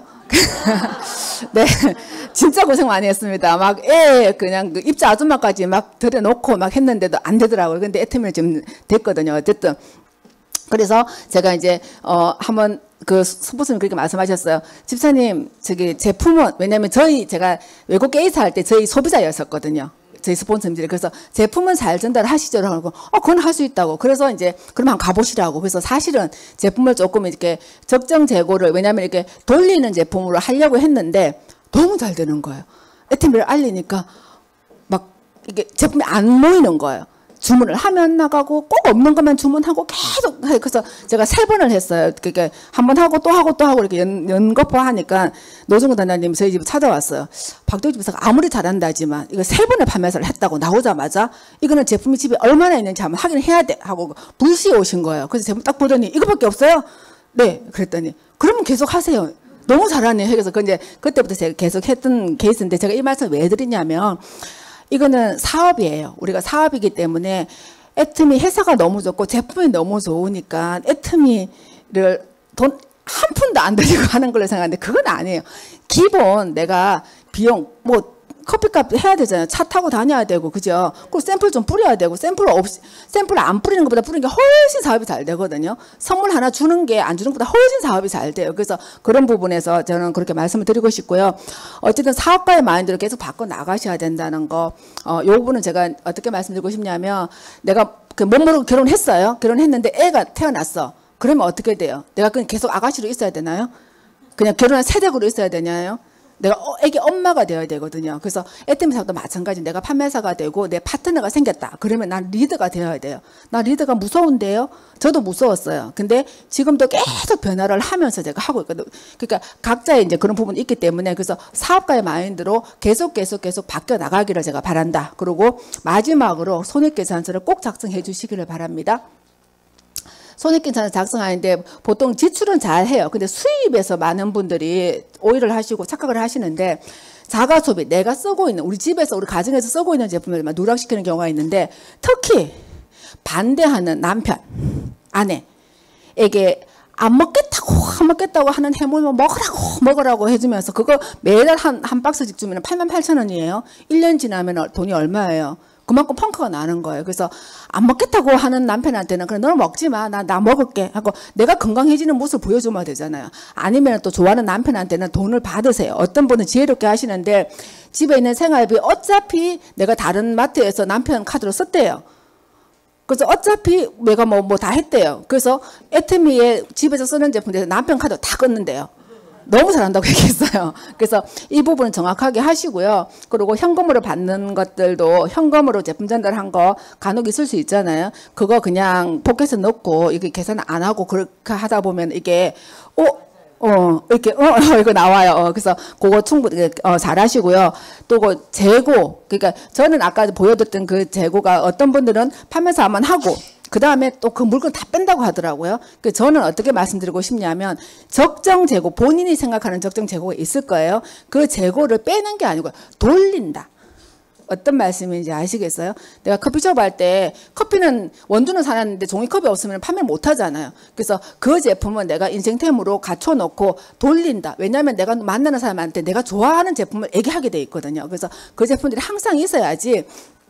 네, 진짜 고생 많이 했습니다. 막 애 그냥 그 입자 아줌마까지 막 들여놓고 막 했는데도 안 되더라고요. 근데 애터미는 지금 됐거든요. 어쨌든 그래서 제가 이제 어 한번 그 스포츠님 그렇게 말씀하셨어요. 집사님 저기 제품은 왜냐면 저희 제가 외국계 A사 할 때 저희 소비자였었거든요. 저희 스폰서님들이 그래서 제품은 잘 전달하시죠 하고 어 그건 할 수 있다고 그래서 이제 그러면 가보시라고 그래서 사실은 제품을 조금 이렇게 적정 재고를 왜냐하면 이렇게 돌리는 제품으로 하려고 했는데 너무 잘 되는 거예요. 애터미를 알리니까 막 이게 제품이 안 모이는 거예요. 주문을 하면 나가고 꼭 없는 것만 주문하고 계속 그래서 제가 세 번을 했어요. 그러니까 한 번 하고 또 하고 또 하고 이렇게 연, 연거푸 하니까 노정근 단장님이 저희 집에 찾아왔어요. 박도희 집에서 아무리 잘한다지만 이거 세 번을 판매사를 했다고 나오자마자 이거는 제품이 집에 얼마나 있는지 한번 확인해야 돼 하고 불시에 오신 거예요. 그래서 제품 딱 보더니 이거밖에 없어요? 네. 그랬더니 그러면 계속 하세요. 너무 잘하네요. 그래서 그 이제 그때부터 제가 계속 했던 케이스인데 제가 이 말씀을 왜 드리냐면 이거는 사업이에요. 우리가 사업이기 때문에 애터미 회사가 너무 좋고 제품이 너무 좋으니까 애터미를 돈 한 푼도 안 들이고 하는 걸로 생각하는데 그건 아니에요. 기본 내가 비용 뭐 커피값 해야 되잖아요. 차 타고 다녀야 되고 그죠? 그리고 샘플 좀 뿌려야 되고 샘플 없이 샘플 안 뿌리는 것보다 뿌리는 게 훨씬 사업이 잘 되거든요. 선물 하나 주는 게 안 주는 것보다 훨씬 사업이 잘 돼요. 그래서 그런 부분에서 저는 그렇게 말씀을 드리고 싶고요. 어쨌든 사업가의 마인드를 계속 바꿔 나가셔야 된다는 거. 어, 요 부분은 제가 어떻게 말씀드리고 싶냐면 내가 그 못 모르고 결혼했어요. 결혼했는데 애가 태어났어. 그러면 어떻게 돼요? 내가 그냥 계속 아가씨로 있어야 되나요? 그냥 결혼한 세대로 있어야 되냐요? 내가 어, 애기 엄마가 되어야 되거든요. 그래서 애터미 사업도 마찬가지. 내가 판매사가 되고 내 파트너가 생겼다. 그러면 난 리더가 되어야 돼요. 나 리더가 무서운데요? 저도 무서웠어요. 근데 지금도 계속 변화를 하면서 제가 하고 있거든요. 그러니까 각자의 이제 그런 부분이 있기 때문에 그래서 사업가의 마인드로 계속 계속 계속 바뀌어 나가기를 제가 바란다. 그리고 마지막으로 손익계산서를 꼭 작성해 주시기를 바랍니다. 손익계산서 작성하는데 보통 지출은 잘 해요. 근데 수입에서 많은 분들이 오해를 하시고 착각을 하시는데 자가소비, 내가 쓰고 있는, 우리 집에서, 우리 가정에서 쓰고 있는 제품을 누락시키는 경우가 있는데 특히 반대하는 남편, 아내에게 안 먹겠다고, 안 먹겠다고 하는 해물만 먹으라고, 먹으라고 해주면서 그거 매달 한, 한 박스씩 주면 팔만 팔천 원이에요. 일 년 지나면 돈이 얼마예요? 그만큼 펑크가 나는 거예요. 그래서 안 먹겠다고 하는 남편한테는 그래 너는 먹지 마. 나, 나 먹을게 하고 내가 건강해지는 모습을 보여주면 되잖아요. 아니면 또 좋아하는 남편한테는 돈을 받으세요. 어떤 분은 지혜롭게 하시는데 집에 있는 생활비 어차피 내가 다른 마트에서 남편 카드로 썼대요. 그래서 어차피 내가 뭐 뭐 다 했대요. 그래서 애터미에 집에서 쓰는 제품에서 남편 카드 다 끊는데요. 너무 잘한다고 얘기했어요. 그래서 이 부분은 정확하게 하시고요. 그리고 현금으로 받는 것들도 현금으로 제품 전달한 거 간혹 있을 수 있잖아요. 그거 그냥 포켓에 넣고 이게 계산 안 하고 그렇게 하다 보면 이게 어, 어 이렇게 어, 어 이거 나와요. 어, 그래서 그거 충분히 어, 잘 하시고요. 또 그 재고, 그러니까 저는 아까 보여드렸던 그 재고가 어떤 분들은 판매사만 하고 그 다음에 또 그 물건 다 뺀다고 하더라고요. 그 저는 어떻게 말씀드리고 싶냐면 적정 재고, 본인이 생각하는 적정 재고가 있을 거예요. 그 재고를 빼는 게 아니고 돌린다. 어떤 말씀인지 아시겠어요? 내가 커피숍 할 때 커피는 원두는 사놨는데 종이컵이 없으면 판매를 못 하잖아요. 그래서 그 제품은 내가 인생템으로 갖춰놓고 돌린다. 왜냐하면 내가 만나는 사람한테 내가 좋아하는 제품을 얘기하게 돼 있거든요. 그래서 그 제품들이 항상 있어야지.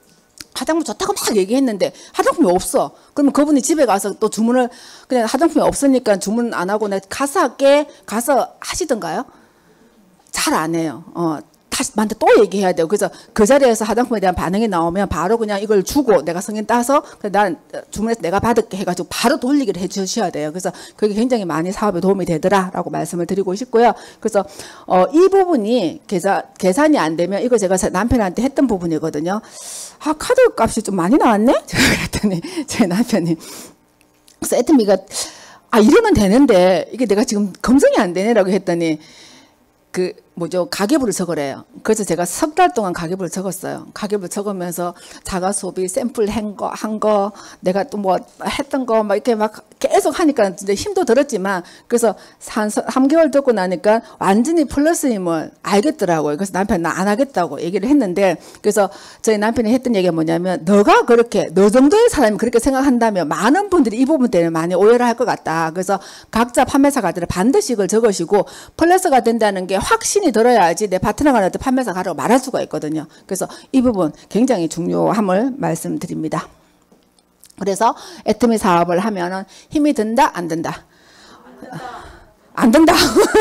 화장품 좋다고 막 얘기했는데 화장품이 없어. 그러면 그분이 집에 가서 또 주문을 그냥 화장품이 없으니까 주문 안 하고 내가 가서 할게 가서 하시던가요? 잘 안 해요. 어, 다시 만데 또 얘기해야 돼요. 그래서 그 자리에서 화장품에 대한 반응이 나오면 바로 그냥 이걸 주고 내가 승인 따서 난 주문해서 내가 받을게 해가지고 바로 돌리기를 해주셔야 돼요. 그래서 그게 굉장히 많이 사업에 도움이 되더라라고 말씀을 드리고 싶고요. 그래서 어, 이 부분이 계산, 계산이 안 되면 이거 제가 남편한테 했던 부분이거든요. 아, 카드 값이 좀 많이 나왔네? 제가 그랬더니 제 남편이 그래서 애터미가 아 이러면 되는데 이게 내가 지금 검증이 안 되네라고 했더니 그 뭐죠 가계부를 적으래요. 그래서 제가 석 달 동안 가계부를 적었어요. 가계부 적으면서 자가 소비 샘플 한 거 한 거 내가 또 뭐 했던 거 막 이렇게 막 계속 하니까 진짜 힘도 들었지만 그래서 한 삼 개월 듣고 나니까 완전히 플러스임을 알겠더라고요. 그래서 남편 나 안 하겠다고 얘기를 했는데 그래서 저희 남편이 했던 얘기가 뭐냐면 너가 그렇게 너 정도의 사람이 그렇게 생각한다면 많은 분들이 이 부분 때문에 많이 오해를 할 것 같다. 그래서 각자 판매사가들은 반드시 이걸 적으시고 플러스가 된다는 게 확신이 들어야지 내 파트너가 나한테 판매사 가라고 말할 수가 있거든요. 그래서 이 부분 굉장히 중요함을 말씀드립니다. 그래서 애터미 사업을 하면은 힘이 든다 안 든다? 안 된다.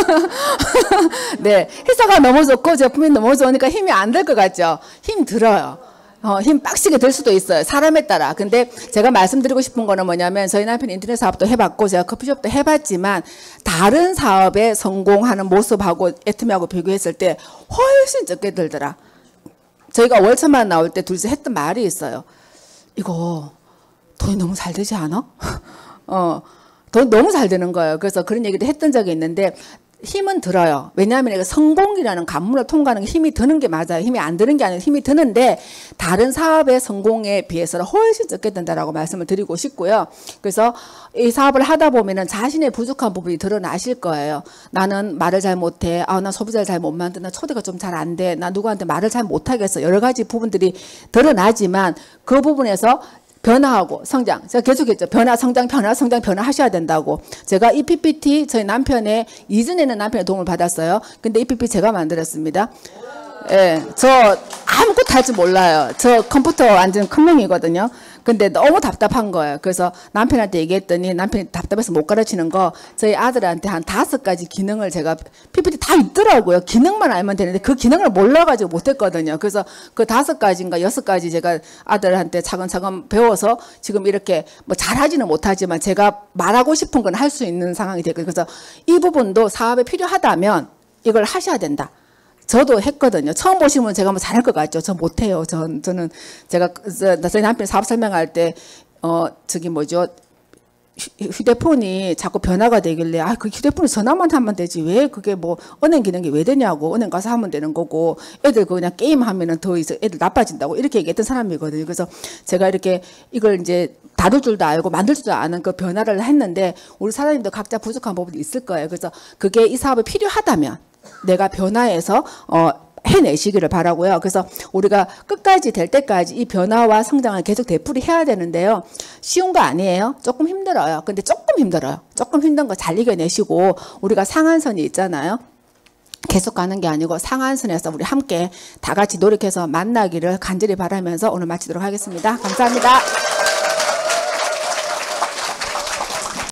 네, 회사가 너무 좋고 제품이 너무 좋으니까 힘이 안 들 것 같죠? 힘 들어요. 어, 힘 빡시게 들 수도 있어요. 사람에 따라. 근데 제가 말씀드리고 싶은 거는 뭐냐면 저희 남편이 인터넷 사업도 해봤고 제가 커피숍도 해봤지만 다른 사업에 성공하는 모습하고 애터미하고 비교했을 때 훨씬 적게 들더라. 저희가 월차만 나올 때 둘이서 했던 말이 있어요. 이거 돈이 너무 잘 되지 않아? 어, 돈 너무 잘 되는 거예요. 그래서 그런 얘기도 했던 적이 있는데 힘은 들어요. 왜냐하면 이거 성공이라는 관문을 통과하는 게 힘이 드는 게 맞아요. 힘이 안 드는 게 아니라 힘이 드는데 다른 사업의 성공에 비해서는 훨씬 적게 된다라고 말씀을 드리고 싶고요. 그래서 이 사업을 하다 보면은 자신의 부족한 부분이 드러나실 거예요. 나는 말을 잘 못해. 아, 나 소비자를 잘 못 만드나 초대가 좀 잘 안 돼. 나 누구한테 말을 잘 못하겠어. 여러 가지 부분들이 드러나지만 그 부분에서 변화하고 성장. 제가 계속했죠. 변화, 성장, 변화, 성장, 변화 하셔야 된다고. 제가 이 피피티 저희 남편의 이전에는 남편의 도움을 받았어요. 근데 이 피피티 제가 만들었습니다. 예, 저 아무것도 할 줄 몰라요. 저 컴퓨터 완전 큰명이거든요. 근데 너무 답답한 거예요. 그래서 남편한테 얘기했더니 남편이 답답해서 못 가르치는 거 저희 아들한테 한 다섯 가지 기능을 제가 피피티 다 있더라고요. 기능만 알면 되는데 그 기능을 몰라가지고 못했거든요. 그래서 그 다섯 가지인가 여섯 가지 제가 아들한테 차근차근 배워서 지금 이렇게 뭐 잘하지는 못하지만 제가 말하고 싶은 건 할 수 있는 상황이 됐거든요. 그래서 이 부분도 사업에 필요하다면 이걸 하셔야 된다. 저도 했거든요. 처음 보시면 제가 뭐 잘할 것 같죠. 저 못해요. 전, 저는 제가 저희 남편 사업 설명할 때 어 저기 뭐죠, 휴대폰이 자꾸 변화가 되길래 아 그 휴대폰에 전화만 하면 되지 왜 그게 뭐 은행 기능이 왜 되냐고, 은행 가서 하면 되는 거고 애들 그냥 게임 하면은 더 이제 애들 나빠진다고 이렇게 얘기했던 사람이거든요. 그래서 제가 이렇게 이걸 이제 다룰 줄도 알고 만들 줄도 아는 그 변화를 했는데 우리 사장님도 각자 부족한 부분이 있을 거예요. 그래서 그게 이 사업에 필요하다면 내가 변화해서 어 해내시기를 바라고요. 그래서 우리가 끝까지 될 때까지 이 변화와 성장을 계속 되풀이해야 되는데요. 쉬운 거 아니에요. 조금 힘들어요. 근데 조금 힘들어요. 조금 힘든 거 잘 이겨내시고 우리가 상한선이 있잖아요. 계속 가는 게 아니고 상한선에서 우리 함께 다 같이 노력해서 만나기를 간절히 바라면서 오늘 마치도록 하겠습니다. 감사합니다.